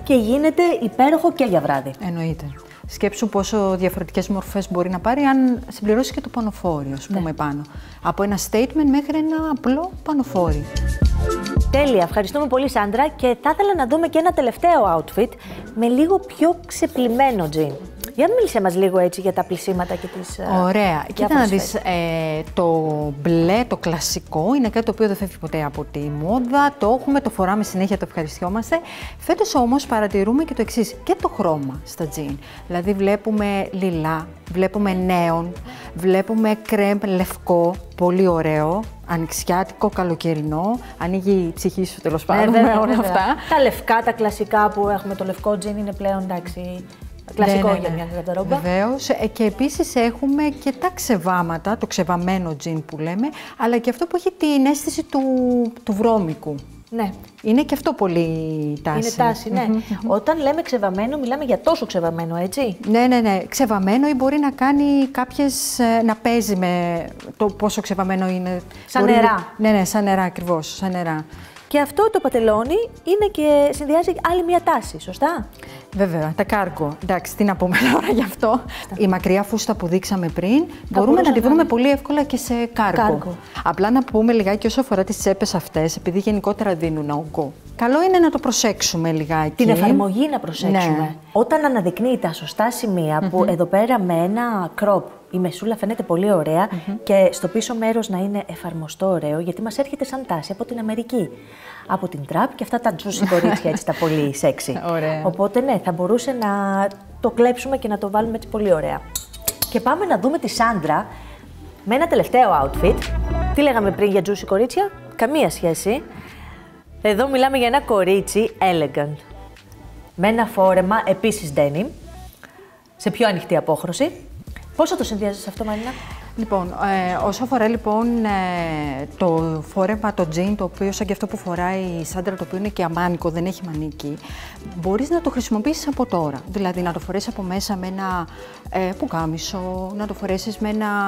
και γίνεται υπέροχο και για βράδυ. Εννοείται. Σκέψου πόσο διαφορετικές μορφές μπορεί να πάρει αν συμπληρώσει και το πανοφόρι, ας πούμε, πάνω. Από ένα statement μέχρι ένα απλό πανοφόρι. Τέλεια, ευχαριστούμε πολύ Σάντρα και θα ήθελα να δούμε και ένα τελευταίο outfit με λίγο πιο ξεπλυμμένο τζιν. Για μίλησε μας λίγο έτσι για τα πλυσίματα και τις... Ωραία. Κοίτα να δεις, το μπλε, το κλασικό, είναι κάτι το οποίο δεν φεύγει ποτέ από τη μόδα. Το έχουμε, το φοράμε συνέχεια, το ευχαριστιόμαστε. Φέτος όμως παρατηρούμε και το εξής, και το χρώμα στα τζιν. Δηλαδή βλέπουμε λιλά, βλέπουμε νέον, βλέπουμε κρέμ λευκό, πολύ ωραίο, ανοιξιάτικο, καλοκαιρινό, ανοίγει η ψυχή σου τέλος πάντων με όλα αυτά. Τα λευκά, τα κλασικά που έχουμε, το λευκό τζιν είναι πλέον εντάξει. Κλασικό για μια γαρδερόμπα. Βεβαίως. Και επίσης έχουμε και τα ξεβάματα, το ξεβαμένο τζιν που λέμε, αλλά και αυτό που έχει την αίσθηση του βρώμικου. Ναι. Είναι και αυτό πολύ τάση. Είναι τάση, ναι. Όταν λέμε ξεβαμένο, μιλάμε για τόσο ξεβαμένο, έτσι. Ναι. Ξεβαμένο ή μπορεί να κάνει κάποιες, να παίζει με το πόσο ξεβαμένο είναι. Σαν νερά. Ναι, σαν νερά ακριβώς, σαν νερά. Και αυτό το πατελόνι είναι και συνδυάζει άλλη μια τάση, σωστά. Βέβαια, τα κάργκο. Εντάξει, τι να πούμε τώρα γι' αυτό. Η μακριά φούστα που δείξαμε πριν, μπορούμε να τη βρούμε πολύ εύκολα και σε κάργκο. Απλά να πούμε λιγάκι όσο αφορά τις τσέπες αυτές, επειδή γενικότερα δίνουν όγκο. Καλό είναι να το προσέξουμε λιγάκι. Την εφαρμογή να προσέξουμε. Ναι. Όταν αναδεικνύει τα σωστά σημεία, που εδώ πέρα με ένα crop η μεσούλα φαίνεται πολύ ωραία και στο πίσω μέρος να είναι εφαρμοστό ωραίο, γιατί μας έρχεται σαν τάση από την Αμερική. Από την τραπ και αυτά τα juicy κορίτσια, έτσι τα πολύ σεξι. Οπότε ναι, θα μπορούσε να το κλέψουμε και να το βάλουμε έτσι πολύ ωραία. Και πάμε να δούμε τη Σάντρα με ένα τελευταίο outfit. Τι λέγαμε πριν για juicy κορίτσια? Καμία σχέση. Εδώ μιλάμε για ένα κορίτσι elegant. Με ένα φόρεμα επίσης denim, σε πιο ανοιχτή απόχρωση. Πώς θα το συνδυάζεις αυτό, Μαρίνα? Λοιπόν, όσο αφορά λοιπόν το φόρεμα, το τζιν, το οποίο σαν και αυτό που φοράει η Σάντρα, το οποίο είναι και αμάνικο, δεν έχει μανίκι, μπορείς να το χρησιμοποιήσεις από τώρα. Δηλαδή να το φορέσεις από μέσα με ένα πουκάμισο, να το φορέσεις με ένα,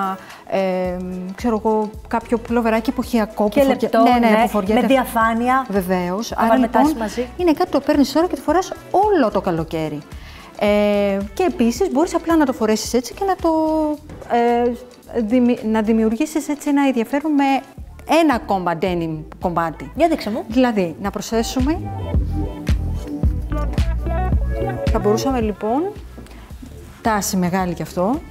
ξέρω εγώ, κάποιο πουλοβεράκι εποχιακό και λεπτό, που φοριέται. Με διαφάνεια. Βεβαίως. Άρα λοιπόν είναι κάτι το παίρνεις τώρα και το φοράς όλο το καλοκαίρι. Και επίσης μπορείς απλά να το φορέσεις έτσι και να δημιουργήσεις έτσι ένα ενδιαφέρον με ένα ακόμα denim κομμάτι. Για δείξε μου. Δηλαδή, να προσθέσουμε... Θα μπορούσαμε λοιπόν, τάση μεγάλη κι αυτό,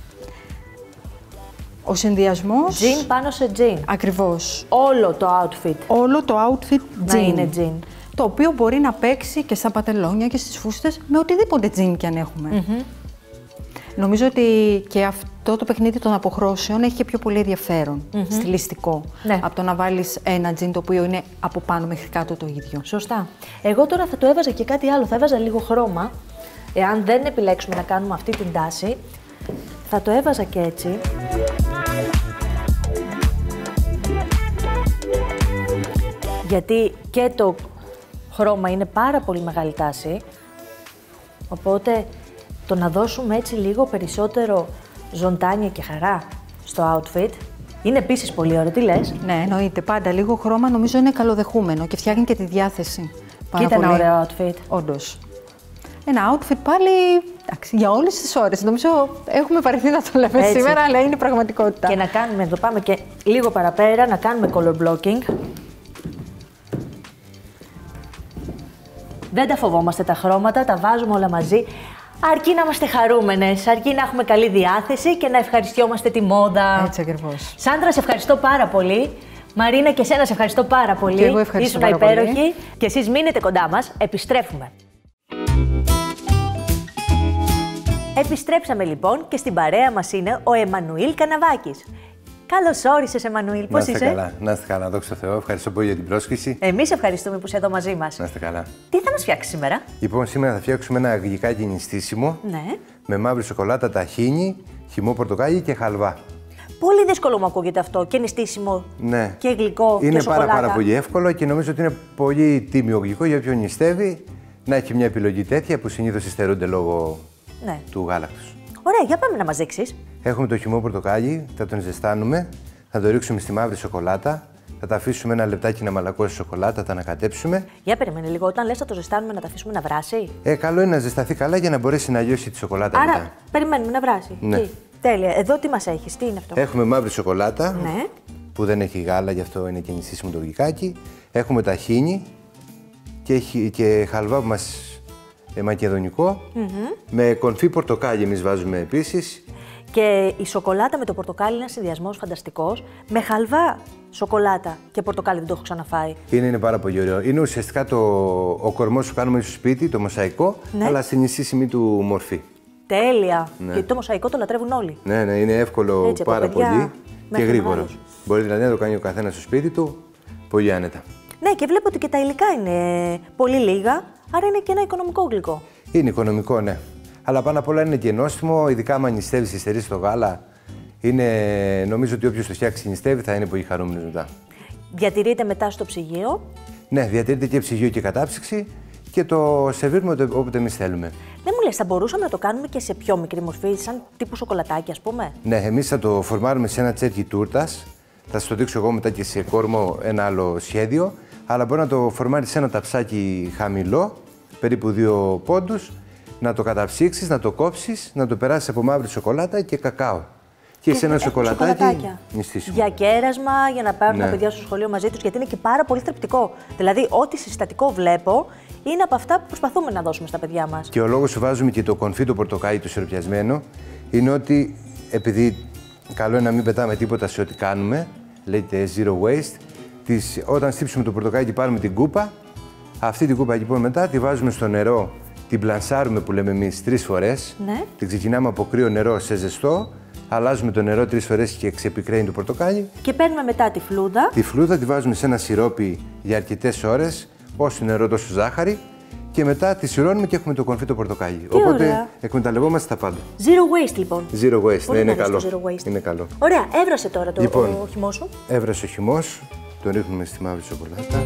ο συνδυασμός... Jean πάνω σε jean. Ακριβώς. Όλο το outfit. Όλο το outfit jean. Να είναι jean. Το οποίο μπορεί να παίξει και στα πατελόνια και στις φούστες με οτιδήποτε τζιν κι αν έχουμε. Νομίζω ότι και αυτό το παιχνίδι των αποχρώσεων έχει και πιο πολύ ενδιαφέρον, στιλιστικό, από το να βάλεις ένα τζιν το οποίο είναι από πάνω μέχρι κάτω το ίδιο. Σωστά. Εγώ τώρα θα το έβαζα και κάτι άλλο, θα έβαζα λίγο χρώμα. Εάν δεν επιλέξουμε να κάνουμε αυτή την τάση, θα το έβαζα και έτσι. Γιατί και το χρώμα είναι πάρα πολύ μεγάλη τάση, οπότε το να δώσουμε έτσι λίγο περισσότερο ζωντάνια και χαρά στο outfit είναι επίσης πολύ ωραίο. Τι λες? Ναι, εννοείται. Πάντα λίγο χρώμα νομίζω είναι καλοδεχούμενο και φτιάχνει και τη διάθεση. Κοίτα ένα ωραίο outfit. Όντως. Ένα outfit πάλι για όλες τις ώρες. Νομίζω έχουμε βαρεθεί να το λέμε σήμερα, αλλά είναι πραγματικότητα. Και να κάνουμε, εδώ πάμε και λίγο παραπέρα, να κάνουμε color blocking. Δεν τα φοβόμαστε τα χρώματα, τα βάζουμε όλα μαζί. Αρκεί να είμαστε χαρούμενες, αρκεί να έχουμε καλή διάθεση και να ευχαριστιόμαστε τη μόδα. Έτσι ακριβώς. Σάντρα, σε ευχαριστώ πάρα πολύ. Μαρίνα, και εσένα σε ευχαριστώ πάρα πολύ. Και εγώ ευχαριστώ πάρα υπέροχοι. Πολύ. Και εσείς μείνετε κοντά μας, επιστρέφουμε. Επιστρέψαμε λοιπόν και στην παρέα μας είναι ο Εμμανουήλ Καναβάκης. Καλώς όρισες, Εμμανουήλ. Πώς είσαι? Καλά. Να είστε καλά, δόξα τω Θεώ. Ευχαριστώ πολύ για την πρόσκληση. Εμείς ευχαριστούμε που είσαι εδώ μαζί μας. Να είστε καλά. Τι θα μας φτιάξεις σήμερα? Λοιπόν, σήμερα θα φτιάξουμε ένα γλυκάκι νηστίσιμο. Ναι. Με μαύρη σοκολάτα, ταχίνι, χυμό πορτοκάλι και χαλβά. Πολύ δύσκολο μου ακούγεται αυτό. Και νηστίσιμο και γλυκό είναι και σοκολάτα. πάρα πολύ εύκολο και νομίζω ότι είναι πολύ τίμιο γλυκό για όποιον νηστεύει να έχει μια επιλογή τέτοια που συνήθως υστερούνται λόγω του γάλακτος. Ωραία, για πάμε να μας δείξεις. Έχουμε το χυμό πορτοκάλι, θα τον ζεστάνουμε, θα το ρίξουμε στη μαύρη σοκολάτα Θα τα αφήσουμε ένα λεπτάκι να μαλακώσει σοκολάτα, τα ανακατέψουμε. Για περίμενε λίγο, όταν λες θα το ζεστάνουμε να τα αφήσουμε να βράσει. Καλό είναι να ζεσταθεί καλά για να μπορέσει να λιώσει τη σοκολάτα Άρα, μετά. περιμένουμε να βράσει. Ναι. Τέλεια. Εδώ τι μας έχεις, τι είναι αυτό? Έχουμε μαύρη σοκολάτα, ναι. που δεν έχει γάλα, γι' αυτό είναι και νηστίσιμο το γλυκάκι. Έχουμε ταχίνι και χαλβά που μας μακεδονικό. Με κονφί πορτοκάλι εμείς βάζουμε επίσης. Και η σοκολάτα με το πορτοκάλι είναι ένας συνδυασμός φανταστικός. Με χαλβά σοκολάτα και πορτοκάλι δεν το έχω ξαναφάει. Είναι πάρα πολύ ωραίο. Είναι ουσιαστικά ο κορμός που κάνουμε στο σπίτι, το μοσαϊκό, ναι. αλλά στην νηστίσιμη του μορφή. Τέλεια. Ναι. Γιατί το μοσαϊκό το λατρεύουν όλοι. Ναι, είναι εύκολο έτσι, πάρα πολύ και γρήγορο. Μεγάλους. Μπορεί δηλαδή να το κάνει ο καθένας στο σπίτι του πολύ άνετα. Ναι, και βλέπω ότι και τα υλικά είναι πολύ λίγα, άρα είναι και ένα οικονομικό γλυκό. Είναι οικονομικό, ναι. Αλλά πάνω απ' όλα είναι και νόστιμο, ειδικά άμα νηστεύεις και στερείς το γάλα. Νομίζω ότι όποιος το φτιάξει νηστεύει θα είναι πολύ χαρούμενος μετά. Διατηρείται μετά στο ψυγείο. Ναι, διατηρείται και ψυγείο και κατάψυξη και το σερβίρουμε όποτε εμείς θέλουμε. Δεν μου λες, θα μπορούσαμε να το κάνουμε και σε πιο μικρή μορφή, σαν τύπου σοκολατάκι, ας πούμε? Ναι, εμείς θα το φορμάρουμε σε ένα τσέρκι τούρτας. Θα σας το δείξω εγώ μετά και σε κόρμο ένα άλλο σχέδιο. Αλλά μπορεί να το φορμάρεις σε ένα ταψάκι χαμηλό, περίπου 2 πόντους, να το καταψύξεις, να το κόψεις, να το περάσεις από μαύρη σοκολάτα και κακάο. Και σε ένα σοκολατάκι νηστίσιμο. Για κέρασμα, για να πάρουν τα παιδιά στο σχολείο μαζί τους, γιατί είναι και πάρα πολύ θρεπτικό. Δηλαδή, ό,τι συστατικό βλέπω είναι από αυτά που προσπαθούμε να δώσουμε στα παιδιά μας. Και ο λόγος που βάζουμε και το κονφί το πορτοκάλι το σιροπιασμένο είναι ότι επειδή καλό είναι να μην πετάμε τίποτα σε ό,τι κάνουμε, λέγεται zero waste, όταν στύψουμε το πορτοκάλι και πάρουμε την κούπα, αυτή την κούπα λοιπόν μετά τη βάζουμε στο νερό, την πλανσάρουμε που λέμε εμείς 3 φορές. Ναι. Την ξεκινάμε από κρύο νερό σε ζεστό, αλλάζουμε το νερό 3 φορές και ξεπικραίνει το πορτοκάλι. Και παίρνουμε μετά τη φλούδα. Τη φλούδα τη βάζουμε σε ένα σιρόπι για αρκετές ώρες, όσο νερό τόσο ζάχαρη. Και μετά τη σιρώνουμε και έχουμε το κονφί το πορτοκάλι. Τι Οπότε ωραία. εκμεταλλευόμαστε τα πάντα. Zero waste λοιπόν. Zero waste, Πολύ είναι μου αρέσει καλό. το zero waste. Είναι καλό. Ωραία, έβρασε τώρα ο χυμός σου. Έβρασε ο χυμός, τον ρίχνουμε στη μαύρη σοκολάτα.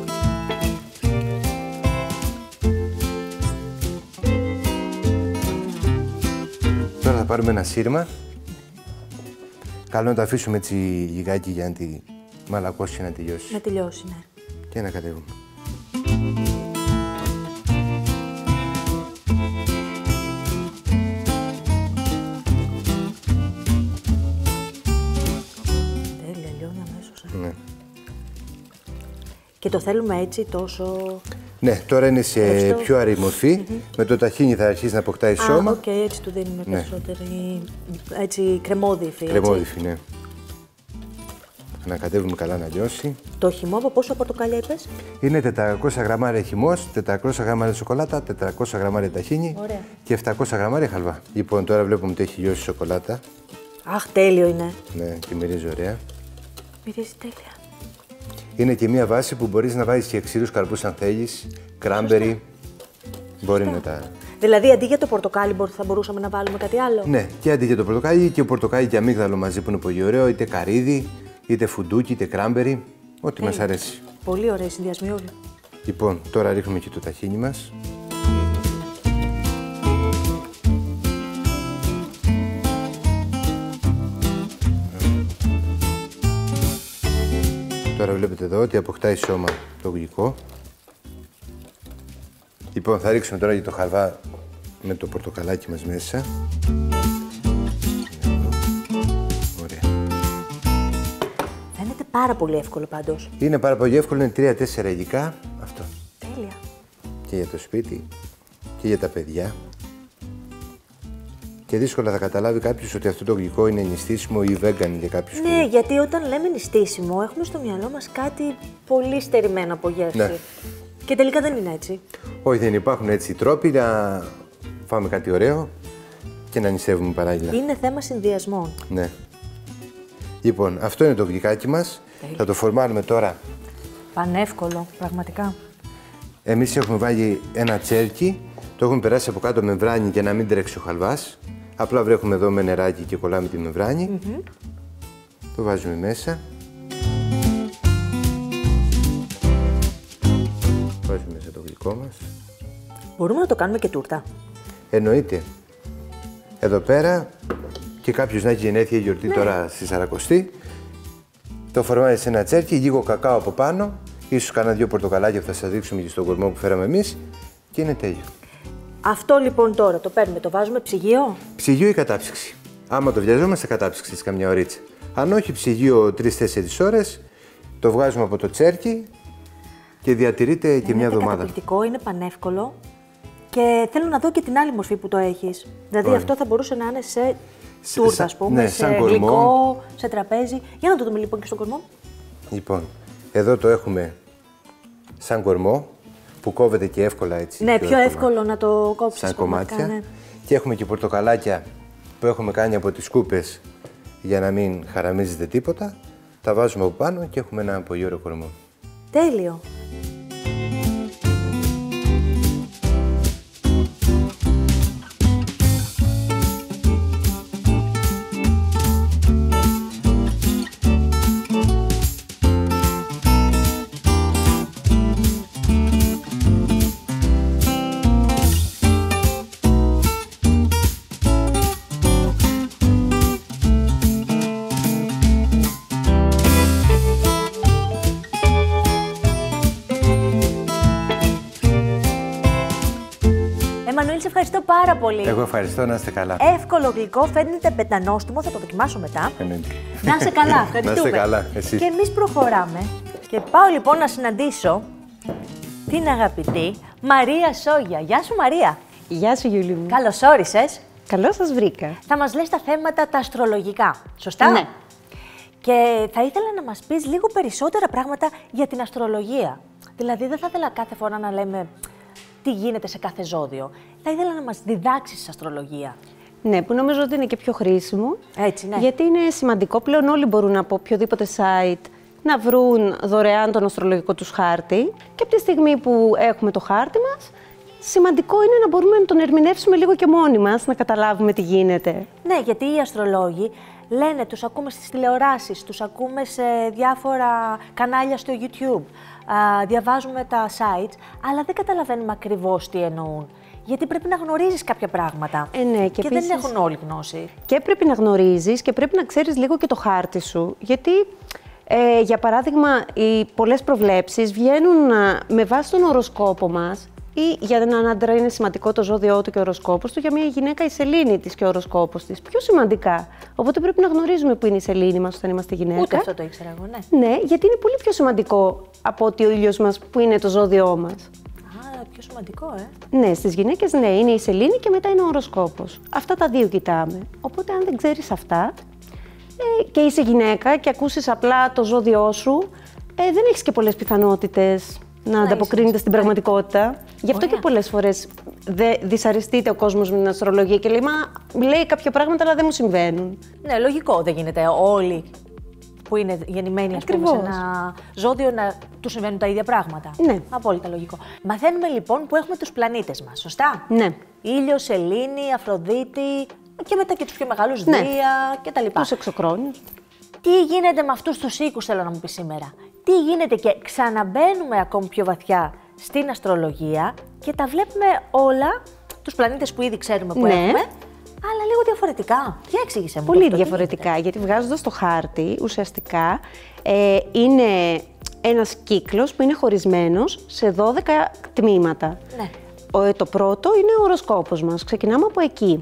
Τώρα θα πάρουμε ένα σύρμα. Καλό να το αφήσουμε έτσι λιγάκι για να τη μαλακώσει και να τελειώσει. Να τελειώσει, ναι. Και να κατέβουμε. Τέλεια, λιώνει αμέσως. Ναι. Και το θέλουμε έτσι τόσο... Ναι, τώρα είναι σε πιο αραιή μορφή. Με το ταχίνι θα αρχίσει να αποκτάει σώμα. Οκ, έτσι του δίνουμε περισσότερη έτσι, κρεμόδι υφή. Κρεμόδι υφή, ναι. Ανακατεύουμε καλά να λιώσει. Το χυμό από πόσο πορτοκάλια είπες? Είναι 400 γραμμάρια χυμός, 400 γραμμάρια σοκολάτα, 400 γραμμάρια ταχίνι και 700 γραμμάρια χαλβά. Λοιπόν, τώρα βλέπουμε ότι έχει λιώσει η σοκολάτα. Αχ, τέλειο είναι. Ναι, και μυρίζει ωραία. Μυρίζει τέλεια. Είναι και μία βάση που μπορείς να βάλεις και ξηρούς καρπούς αν θέλεις, κράμπερι. Μπορεί να τα... Δηλαδή, αντί για το πορτοκάλι θα μπορούσαμε να βάλουμε κάτι άλλο? Ναι, και αντί για το πορτοκάλι και πορτοκάλι και αμύγδαλο μαζί που είναι πολύ ωραίο, είτε καρύδι, είτε φουντούκι, είτε κράμπερι, ό,τι μας αρέσει. Πολύ ωραίοι συνδυασμοί όλοι. Λοιπόν, τώρα ρίχνουμε και το ταχίνι μας. Τώρα βλέπετε εδώ ότι αποκτάει σώμα το γλυκό. Λοιπόν, θα ρίξουμε τώρα και το χαλβά με το πορτοκαλάκι μας μέσα. Ωραία. Φαίνεται πάρα πολύ εύκολο πάντως. Είναι πάρα πολύ εύκολο, είναι 3-4 υλικά. Αυτό. Τέλεια. Και για το σπίτι και για τα παιδιά. Και δύσκολα θα καταλάβει κάποιος ότι αυτό το γλυκό είναι νηστίσιμο ή vegan για κάποιους. Ναι, γιατί όταν λέμε νηστίσιμο, έχουμε στο μυαλό μας κάτι πολύ στερημένο από γεύση. Ναι. Και τελικά δεν είναι έτσι. Όχι, δεν υπάρχουν έτσι τρόποι να φάμε κάτι ωραίο και να νηστεύουμε παράλληλα. Είναι θέμα συνδυασμών. Ναι. Λοιπόν, αυτό είναι το γλυκάκι μας. Θα το φορμάρουμε τώρα. Πανεύκολο, πραγματικά. Εμείς έχουμε βάλει ένα τσέρκι. Το έχουμε περάσει από κάτω μεμβράνη για να μην τρέξει ο χαλβάς. Απλά βρέχουμε εδώ με νεράκι και κολλάμε τη μεμβράνη. Το βάζουμε μέσα. Βάζουμε μέσα το γλυκό μας. Μπορούμε να το κάνουμε και τούρτα. Εννοείται. Εδώ πέρα και κάποιος να έχει γενέθλια γιορτή τώρα στη Σαρακοστή, Το φορμάρεις σε ένα τσέρκι, λίγο κακάο από πάνω, ίσως κάνα 2 πορτοκαλάκια που θα σας δείξουμε και στον κορμό που φέραμε εμείς και είναι τέλειο. Αυτό λοιπόν τώρα το παίρνουμε, το βάζουμε ψυγείο. Ψυγείο ή κατάψυξη. Άμα το βιαζόμαστε, κατάψυξη σε καμιά ωρίτσα. Αν όχι, ψυγείο 3-4 ώρες, το βγάζουμε από το τσέρκι και διατηρείται και μια εβδομάδα. Είναι καταπληκτικό, είναι πανεύκολο και θέλω να δω και την άλλη μορφή που το έχεις. Δηλαδή Ωραία. αυτό θα μπορούσε να είναι σε τούρτα, ας πούμε, ναι, σε σαν γλυκό, κορμό. σε τραπέζι. Για να το δούμε λοιπόν και στον κορμό. Λοιπόν, εδώ το έχουμε σαν κορμό που κόβεται και εύκολα έτσι. Ναι, πιο εύκολο να το κόψεις. Σαν κομμάτια. Και έχουμε και πορτοκαλάκια που έχουμε κάνει από τις σκούπες για να μην χαραμίζεται τίποτα. Τα βάζουμε από πάνω και έχουμε ένα πολύ ωραίο κορμό. Τέλειο. Εμμανουήλ, σε ευχαριστώ πάρα πολύ. Εγώ ευχαριστώ, να είστε καλά. Εύκολο γλυκό, φαίνεται πεντανόστιμο, θα το δοκιμάσω μετά. Εννοείται. Να είστε καλά, ευχαριστούμε. Να είστε καλά, εσείς. Και εμείς προχωράμε. Και πάω λοιπόν να συναντήσω την αγαπητή Μαρία Σόγια. Γεια σου Μαρία. Γεια σου Γιούλη μου. Καλώς όρισες. Καλώς σας βρήκα. Θα μας λες τα θέματα τα αστρολογικά, σωστά? Ναι. Και θα ήθελα να μας πεις λίγο περισσότερα πράγματα για την αστρολογία. Δηλαδή δεν θα ήθελα κάθε φορά να λέμε τι γίνεται σε κάθε ζώδιο. Θα ήθελα να μας διδάξεις αστρολογία. Ναι, που νομίζω ότι είναι και πιο χρήσιμο. Έτσι, ναι. Γιατί είναι σημαντικό, πλέον όλοι μπορούν από οποιοδήποτε site να βρουν δωρεάν τον αστρολογικό τους χάρτη. Και από τη στιγμή που έχουμε το χάρτη μας, σημαντικό είναι να μπορούμε να τον ερμηνεύσουμε λίγο και μόνοι μας, να καταλάβουμε τι γίνεται. Ναι, γιατί οι αστρολόγοι λένε, τους ακούμε στις τηλεοράσεις, τους ακούμε σε διάφορα κανάλια στο YouTube, διαβάζουμε τα sites, αλλά δεν καταλαβαίνουμε ακριβώς τι εννοούν. Γιατί πρέπει να γνωρίζεις κάποια πράγματα. Ναι, και επίσης, δεν έχουν όλοι γνώση. Και πρέπει να γνωρίζεις και πρέπει να ξέρεις λίγο και το χάρτη σου. Γιατί, για παράδειγμα, οι πολλές προβλέψεις βγαίνουν με βάση τον οροσκόπο μας. Ή για έναν άντρα είναι σημαντικό το ζώδιό του και ο οροσκόπος του, για μια γυναίκα η σελήνη της και ο οροσκόπος της. Πιο σημαντικά. Οπότε πρέπει να γνωρίζουμε που είναι η σελήνη μας όταν είμαστε γυναίκα. Ούτε αυτό το ήξερα εγώ, ναι. Ναι, γιατί είναι πολύ πιο σημαντικό από ότι ο ήλιος μας που είναι το ζώδιό μας. Α, πιο σημαντικό, Ναι, στις γυναίκες ναι, είναι η σελήνη και μετά είναι ο οροσκόπος. Αυτά τα δύο κοιτάμε. Οπότε αν δεν ξέρεις αυτά και είσαι γυναίκα και ακούσεις απλά το ζώδιό σου, δεν έχεις και πολλές πιθανότητες να ανταποκρίνεται στην πραγματικότητα. Γι' αυτό και πολλές φορές δυσαρεστείται ο κόσμος με την αστρολογία και λέει, μα λέει κάποια πράγματα αλλά δεν μου συμβαίνουν. Ναι, λογικό, δεν γίνεται όλοι που είναι γεννημένοι ας πούμε, σε ένα ζώδιο να τους συμβαίνουν τα ίδια πράγματα. Ναι. Απόλυτα λογικό. Μαθαίνουμε λοιπόν που έχουμε τους πλανήτες μας, σωστά? Ναι. Ήλιο, Σελήνη, Αφροδίτη και μετά και τους πιο μεγάλους, ναι. Δία κτλ. Τους εξωχρόνιους. Τι γίνεται με αυτούς τους οίκους, θέλω να μου πει σήμερα. Τι γίνεται και ξαναμπαίνουμε ακόμη πιο βαθιά στην αστρολογία και τα βλέπουμε όλα, τους πλανήτες που ήδη ξέρουμε που έχουμε, αλλά λίγο διαφορετικά. Για εξήγησέ μου. Πολύ διαφορετικά, γιατί βγάζοντας το χάρτη, ουσιαστικά είναι ένας κύκλος που είναι χωρισμένος σε 12 τμήματα. Ναι. Το πρώτο είναι ο οροσκόπος μας. Ξεκινάμε από εκεί.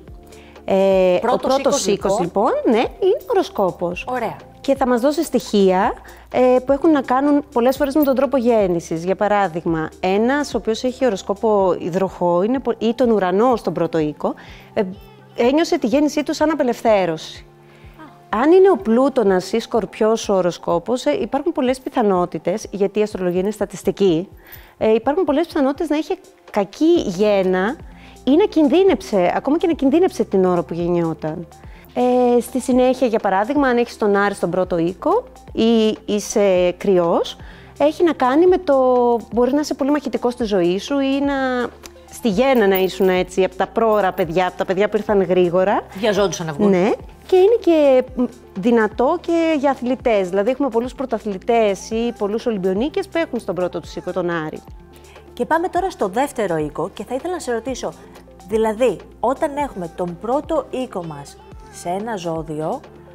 Ο πρώτος οίκος λοιπόν, ναι, είναι ο οροσκόπος. Ωραία. Και θα μας δώσει στοιχεία που έχουν να κάνουν πολλές φορές με τον τρόπο γέννησης. Για παράδειγμα, ένας ο οποίος έχει οροσκόπο υδροχό ή τον ουρανό στον πρώτο οίκο, ένιωσε τη γέννησή του σαν απελευθέρωση. Αν είναι ο Πλούτονας ή Σκορπιός ο οροσκόπος, υπάρχουν πολλές πιθανότητες, γιατί η αστρολογία είναι στατιστική, υπάρχουν πολλές πιθανότητες να είχε κακή γέννα ή να κινδύνεψε, ακόμα και να κινδύνεψε την ώρα που γεννιόταν. Στη συνέχεια, για παράδειγμα, αν έχεις τον Άρη στον πρώτο οίκο ή είσαι κρυός, έχει να κάνει με το μπορεί να είσαι πολύ μαχητικός στη ζωή σου ή στη γέννα να ήσουν έτσι από τα πρόωρα παιδιά, από τα παιδιά που ήρθαν γρήγορα. Βιαζόντουσαν να βγουν. Ναι, και είναι και δυνατό και για αθλητές. Δηλαδή, έχουμε πολλούς πρωταθλητές ή πολλούς Ολυμπιονίκες που έχουν στον πρώτο τους οίκο τον Άρη. Και πάμε τώρα στο δεύτερο οίκο και θα ήθελα να σε ρωτήσω, δηλαδή, όταν έχουμε τον πρώτο οίκο μας σε ένα ζώδιο,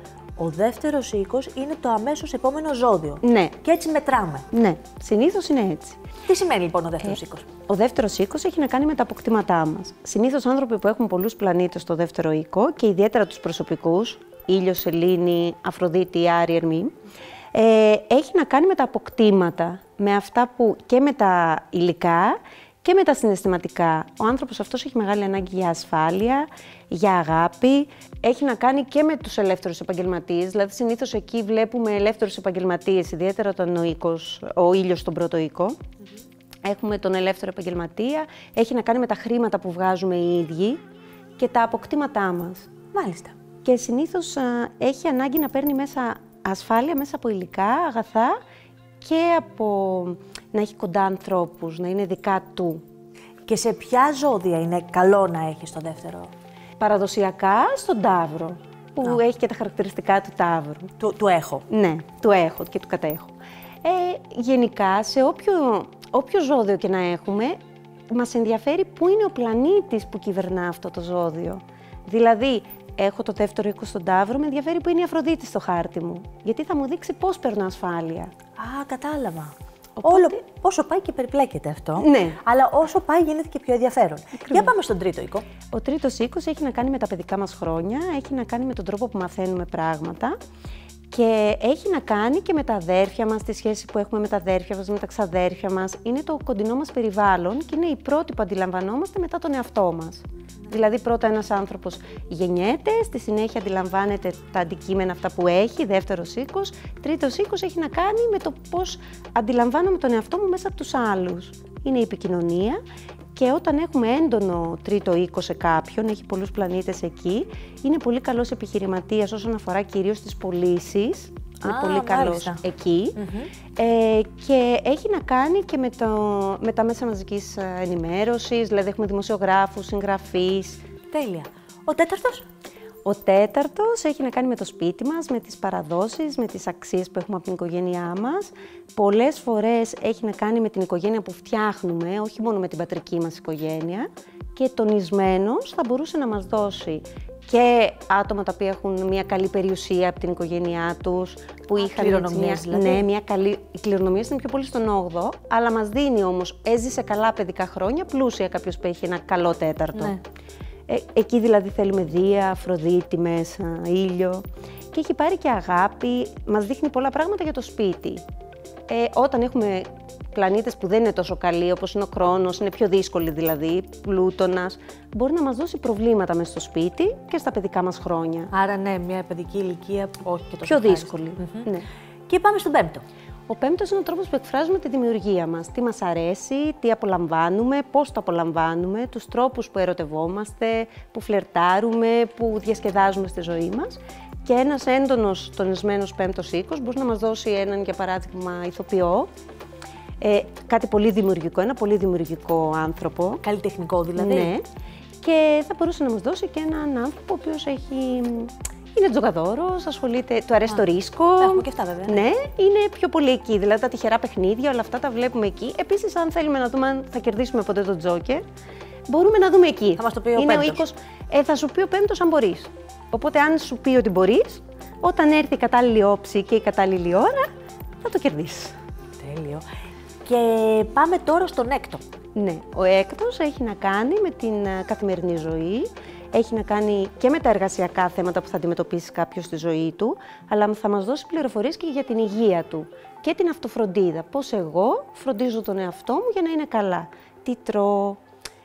ο δεύτερος οίκος είναι το αμέσως επόμενο ζώδιο. Ναι. Και έτσι μετράμε. Ναι, συνήθως είναι έτσι. Τι σημαίνει λοιπόν ο δεύτερος οίκος? Ο δεύτερος οίκος έχει να κάνει με τα αποκτήματά μας. Συνήθως άνθρωποι που έχουν πολλούς πλανήτες στο δεύτερο οίκο και ιδιαίτερα τους προσωπικούς, Ήλιο, Σελήνη, Αφροδίτη, Άρη, Ερμή, έχει να κάνει με τα αποκτήματα, με αυτά που και με τα υλικά και με τα συναισθηματικά. Ο άνθρωπος αυτός έχει μεγάλη ανάγκη για ασφάλεια, για αγάπη. Έχει να κάνει και με τους ελεύθερους επαγγελματίες. Δηλαδή, συνήθως εκεί βλέπουμε ελεύθερους επαγγελματίες, ιδιαίτερα όταν ο ήλιος στον πρώτο οίκο. Έχουμε τον ελεύθερο επαγγελματία. Έχει να κάνει με τα χρήματα που βγάζουμε οι ίδιοι και τα αποκτήματά μας. Μάλιστα. Και συνήθως έχει ανάγκη να παίρνει μέσα ασφάλεια, μέσα από υλικά, αγαθά και από να έχει κοντά ανθρώπους, να είναι δικά του. Και σε ποια ζώδια είναι καλό να έχει στο δεύτερο? Παραδοσιακά στον Ταύρο, που έχει και τα χαρακτηριστικά του Ταύρου. Του έχω. Ναι, του έχω και του κατέχω. Γενικά, σε όποιο ζώδιο και να έχουμε, μας ενδιαφέρει πού είναι ο πλανήτης που κυβερνά αυτό το ζώδιο. Δηλαδή, έχω το δεύτερο οίκο στον Ταύρο, με ενδιαφέρει που είναι η Αφροδίτη στο χάρτη μου. Γιατί θα μου δείξει πώς παίρνω ασφάλεια. Α, κατάλαβα. Οπότε... Όλο πόσο πάει και περιπλέκεται αυτό. Ναι. Αλλά όσο πάει γίνεται και πιο ενδιαφέρον. Για πάμε στον τρίτο οίκο. Ο τρίτος οίκος έχει να κάνει με τα παιδικά μας χρόνια, έχει να κάνει με τον τρόπο που μαθαίνουμε πράγματα και έχει να κάνει και με τα αδέρφια μας, τη σχέση που έχουμε με τα αδέρφια μας, με τα ξαδέρφια μας. Είναι το κοντινό μας περιβάλλον και είναι οι πρώτοι που αντιλαμβανόμαστε μετά τον εαυτό μας. Δηλαδή, πρώτα ένας άνθρωπος γεννιέται, στη συνέχεια αντιλαμβάνεται τα αντικείμενα αυτά που έχει, δεύτερος οίκος. Τρίτος οίκος έχει να κάνει με το πώς αντιλαμβάνομαι τον εαυτό μου μέσα από τους άλλους. Είναι η επικοινωνία και όταν έχουμε έντονο τρίτο οίκο σε κάποιον, έχει πολλούς πλανήτες εκεί, είναι πολύ καλός επιχειρηματίας όσον αφορά κυρίως τις πωλήσεις. Είναι πολύ καλός εκεί και έχει να κάνει και με τα μέσα μαζικής ενημέρωσης, δηλαδή έχουμε δημοσιογράφους, συγγραφείς. Τέλεια. Ο τέταρτος? Ο τέταρτος έχει να κάνει με το σπίτι μας, με τις παραδόσεις, με τις αξίες που έχουμε από την οικογένειά μας. Πολλές φορές έχει να κάνει με την οικογένεια που φτιάχνουμε, όχι μόνο με την πατρική μας οικογένεια. Και τονισμένος θα μπορούσε να μας δώσει και άτομα τα οποία έχουν μια καλή περιουσία από την οικογένειά τους, που είχαν κληρονομίες δηλαδή. Ναι, μια καλή. Η κληρονομία είναι πιο πολύ στον 8ο, αλλά μας δίνει όμως, έζησε καλά παιδικά χρόνια, πλούσια κάποιος που έχει ένα καλό τέταρτο. Ναι. Εκεί δηλαδή θέλουμε Δία, Αφροδίτη μέσα, ήλιο. Και έχει πάρει και αγάπη, μας δείχνει πολλά πράγματα για το σπίτι. Όταν έχουμε πλανήτες που δεν είναι τόσο καλοί, όπως είναι ο Κρόνος, είναι πιο δύσκολοι δηλαδή, Πλούτονας, μπορεί να μας δώσει προβλήματα μέσα στο σπίτι και στα παιδικά μας χρόνια. Άρα ναι, μια παιδική ηλικία όχι και τόσο πιο δύσκολη. Ναι. Και πάμε στον πέμπτο. Ο πέμπτος είναι ο τρόπος που εκφράζουμε τη δημιουργία μας. Τι μας αρέσει, τι απολαμβάνουμε, πώς το απολαμβάνουμε, τους τρόπους που ερωτευόμαστε, που φλερτάρουμε, που διασκεδάζουμε στη ζωή μας. Και ένας έντονος τονισμένος πέμπτος οίκος μπορεί να μας δώσει έναν, για παράδειγμα, ηθοποιό, κάτι πολύ δημιουργικό, ένα πολύ δημιουργικό άνθρωπο. Καλλιτεχνικό δηλαδή. Ναι. Και θα μπορούσε να μας δώσει και έναν άνθρωπο ο οποίος είναι τζογαδόρος, ασχολείται, του αρέσει το ρίσκο. Τα έχουμε και αυτά βέβαια. Ναι, είναι πιο πολύ εκεί, δηλαδή τα τυχερά παιχνίδια, όλα αυτά τα βλέπουμε εκεί. Επίσης, αν θέλουμε να δούμε αν θα κερδίσουμε ποτέ τον Τζόκερ, μπορούμε να δούμε εκεί. Θα μας το πει ο είναι πέμπτος. Ο οίκος, θα σου πει ο πέμπτος αν μπορείς. Οπότε αν σου πει ότι μπορείς, όταν έρθει η κατάλληλη όψη και η κατάλληλη ώρα, θα το κερδίσεις. Τέλειο. Και πάμε τώρα στον έκτο. Ναι, ο έκτος έχει να κάνει με την καθημερινή ζωή, έχει να κάνει και με τα εργασιακά θέματα που θα αντιμετωπίσει κάποιος στη ζωή του, αλλά θα μας δώσει πληροφορίες και για την υγεία του και την αυτοφροντίδα. Πώς εγώ φροντίζω τον εαυτό μου για να είναι καλά. Τι τρώω,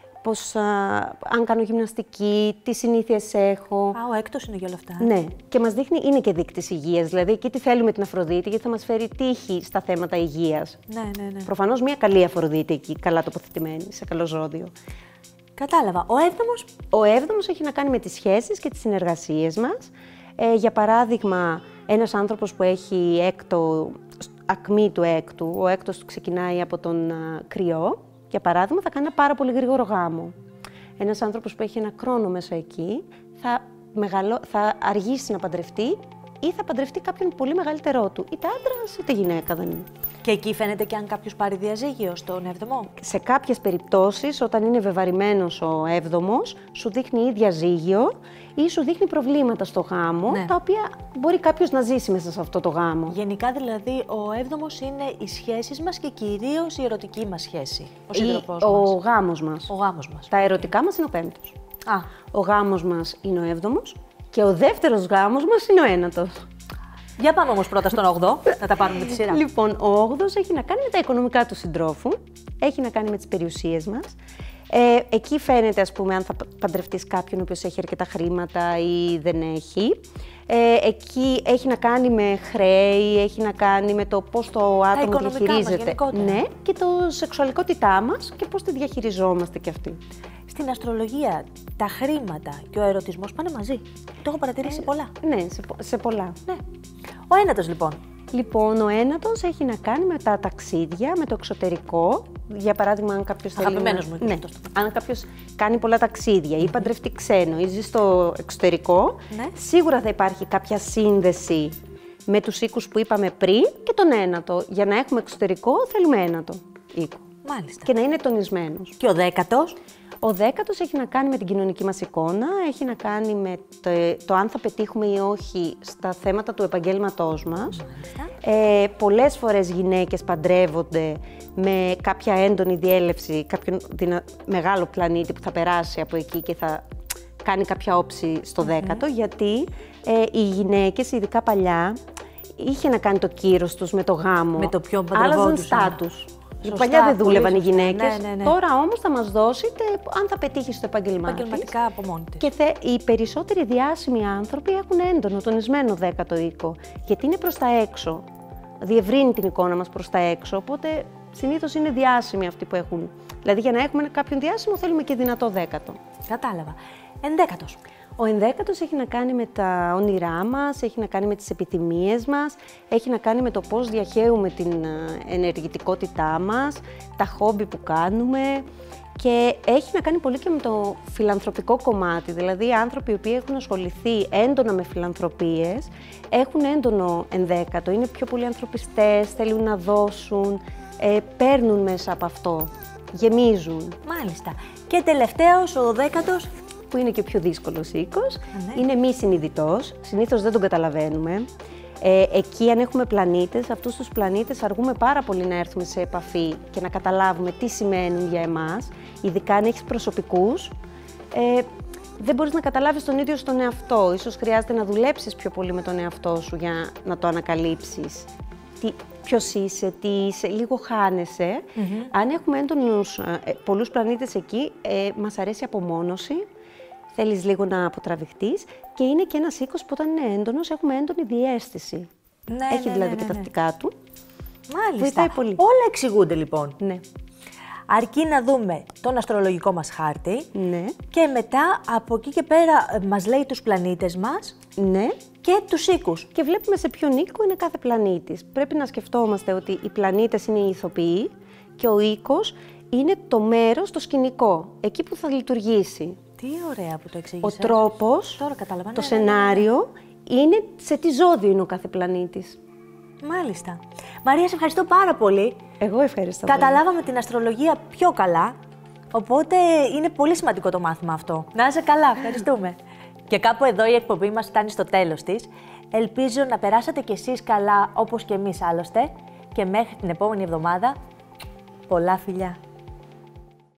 αν κάνω γυμναστική, τι συνήθειες έχω. Ο έκτος είναι για όλα αυτά. Ναι, και μας δείχνει, είναι και δείκτης υγείας, δηλαδή εκεί τι θέλουμε την Αφροδίτη, γιατί θα μας φέρει τύχη στα θέματα υγείας. Ναι. Προφανώς μια καλή Αφροδίτη εκεί, καλά τοποθετημένη, σε καλό ζώδιο. Κατάλαβα. Ο έβδομος. Ο έβδομος έχει να κάνει με τις σχέσεις και τις συνεργασίες μας. Για παράδειγμα, ένας άνθρωπος που έχει έκτο, ακμή του έκτου, ο έκτος του ξεκινάει από τον Κρυό, για παράδειγμα, θα κάνει ένα πάρα πολύ γρήγορο γάμο. Ένας άνθρωπος που έχει ένα Κρόνο μέσα εκεί θα αργήσει να παντρευτεί ή θα παντρευτεί κάποιον πολύ μεγαλύτερό του. Είτε άντρας είτε γυναίκα δεν είναι. Και εκεί φαίνεται και αν κάποιος πάρει διαζύγιο στον 7ο. Σε κάποιες περιπτώσεις, όταν είναι βεβαρημένος ο 7ος, σου δείχνει ή διαζύγιο ή σου δείχνει προβλήματα στο γάμο, Ναι. τα οποία μπορεί κάποιος να ζήσει μέσα σε αυτό το γάμο. Γενικά δηλαδή ο 7ος είναι οι σχέσεις μας και κυρίως η ερωτική μας σχέση. Ο σύντροφός Ο μας. γάμος μας. Ο γάμος μας. Τα ερωτικά μας είναι ο 5ος. Α, Ο γάμος μας είναι ο 7ος και ο δεύτερος γάμος μας είναι ο 9ος. για πάμε όμως πρώτα στον 8ο, να τα πάρουμε με τη σειρά. Λοιπόν, ο 8ος έχει να κάνει με τα οικονομικά του συντρόφου, έχει να κάνει με τις περιουσίες μας. Εκεί φαίνεται, ας πούμε, αν θα παντρευτείς κάποιον ο οποίος έχει αρκετά χρήματα ή δεν έχει. Εκεί έχει να κάνει με χρέη, έχει να κάνει με το πώς το άτομο οικονομικά μας διαχειρίζεται. γενικότερα. Ναι, και το σεξουαλικότητά μας και πώς τη διαχειριζόμαστε κι αυτή. Στην αστρολογία, τα χρήματα και ο ερωτισμός πάνε μαζί. Το έχω παρατηρήσει πολλά. Ναι, σε πολλά. Ναι. Ο 9ος λοιπόν. Λοιπόν, ο 9ος έχει να κάνει με τα ταξίδια, με το εξωτερικό. Για παράδειγμα, αν κάποιος θέλει Αγαπημένος μου είναι ναι, αυτός. αν κάποιος κάνει πολλά ταξίδια ή παντρευτεί ξένο ή ζει στο εξωτερικό, Ναι. σίγουρα θα υπάρχει κάποια σύνδεση με τους οίκους που είπαμε πριν και τον 9ο. Για να έχουμε εξωτερικό, θέλουμε 9ο οίκο. Μάλιστα. Και να είναι τονισμένος. Και ο 10ος. Ο 10ος έχει να κάνει με την κοινωνική μας εικόνα, έχει να κάνει με το αν θα πετύχουμε ή όχι στα θέματα του επαγγέλματός μας. Πολλές φορές γυναίκες παντρεύονται με κάποια έντονη διέλευση, κάποιον μεγάλο πλανήτη που θα περάσει από εκεί και θα κάνει κάποια όψη στο 10ο, γιατί οι γυναίκες, ειδικά παλιά, είχε να κάνει το κύρος τους με το γάμο. Με το ποιον άλλαζαν παντρευόντουσαν. στάτους. Σωστά, Παλιά δεν πολύ δούλευαν οι σωστά. γυναίκες. Ναι. Τώρα όμως θα μας δώσει αν θα πετύχει στο επάγγελμά της. Επαγγελματικά από μόνη της. Και οι περισσότεροι διάσημοι άνθρωποι έχουν έντονο, τονισμένο 10ο οίκο. Γιατί είναι προς τα έξω. Διευρύνει την εικόνα μας προς τα έξω. Οπότε συνήθως είναι διάσημοι αυτοί που έχουν. Δηλαδή για να έχουμε κάποιον διάσημο θέλουμε και δυνατό 10ο. Κατάλαβα. 11ος. Ο 11ος έχει να κάνει με τα όνειρά μας, έχει να κάνει με τις επιθυμίες μας, έχει να κάνει με το πώς διαχέουμε την ενεργητικότητά μας, τα χόμπι που κάνουμε και έχει να κάνει πολύ και με το φιλανθρωπικό κομμάτι. Δηλαδή, οι άνθρωποι οι οποίοι έχουν ασχοληθεί έντονα με φιλανθρωπίες έχουν έντονο 11ο, είναι πιο πολύ ανθρωπιστές, θέλουν να δώσουν, παίρνουν μέσα από αυτό, γεμίζουν. Μάλιστα. Και τελευταίος, ο 10ος. Που είναι και ο πιο δύσκολος οίκος, Ναι. είναι μη συνειδητός, συνήθως δεν τον καταλαβαίνουμε. Εκεί αν έχουμε πλανήτες, αυτούς τους πλανήτες αργούμε πάρα πολύ να έρθουμε σε επαφή και να καταλάβουμε τι σημαίνουν για εμάς, ειδικά αν έχεις προσωπικούς. Δεν μπορείς να καταλάβεις τον ίδιο στον εαυτό, ίσως χρειάζεται να δουλέψεις πιο πολύ με τον εαυτό σου για να το ανακαλύψεις. Ποιος είσαι, τι είσαι, λίγο χάνεσαι. Αν έχουμε πολλούς πλανήτες εκεί, μας αρέσει η απομόνωση. Θέλεις λίγο να αποτραβηχτείς και είναι και ένας οίκος που όταν είναι έντονος έχουμε έντονη διαίσθηση. Ναι, Έχει δηλαδή και τα θετικά του. Μάλιστα. Βοηθάει πολύ. Όλα εξηγούνται λοιπόν. Ναι. Αρκεί να δούμε τον αστρολογικό μας χάρτη Ναι. και μετά από εκεί και πέρα μας λέει τους πλανήτες μας Ναι. και τους οίκους. Και βλέπουμε σε ποιον οίκο είναι κάθε πλανήτης. Πρέπει να σκεφτόμαστε ότι οι πλανήτες είναι οι ηθοποιοί και ο οίκος είναι το μέρος, το σκηνικό, εκεί που θα λειτουργήσει. Τι ωραία που το Ο εξήγησες. τρόπος, Τώρα καταλαβαίνω. το Ναι. σενάριο είναι σε τι ζώδιο είναι ο κάθε πλανήτης. Μάλιστα. Μαρία, σε ευχαριστώ πάρα πολύ. Εγώ ευχαριστώ πολύ. Καταλάβαμε την αστρολογία πιο καλά, οπότε είναι πολύ σημαντικό το μάθημα αυτό. Να είσαι καλά, ευχαριστούμε. Και κάπου εδώ η εκπομπή μας φτάνει στο τέλος της. Ελπίζω να περάσατε κι εσείς καλά, όπως και εμείς άλλωστε. Και μέχρι την επόμενη εβδομάδα, πολλά φιλιά.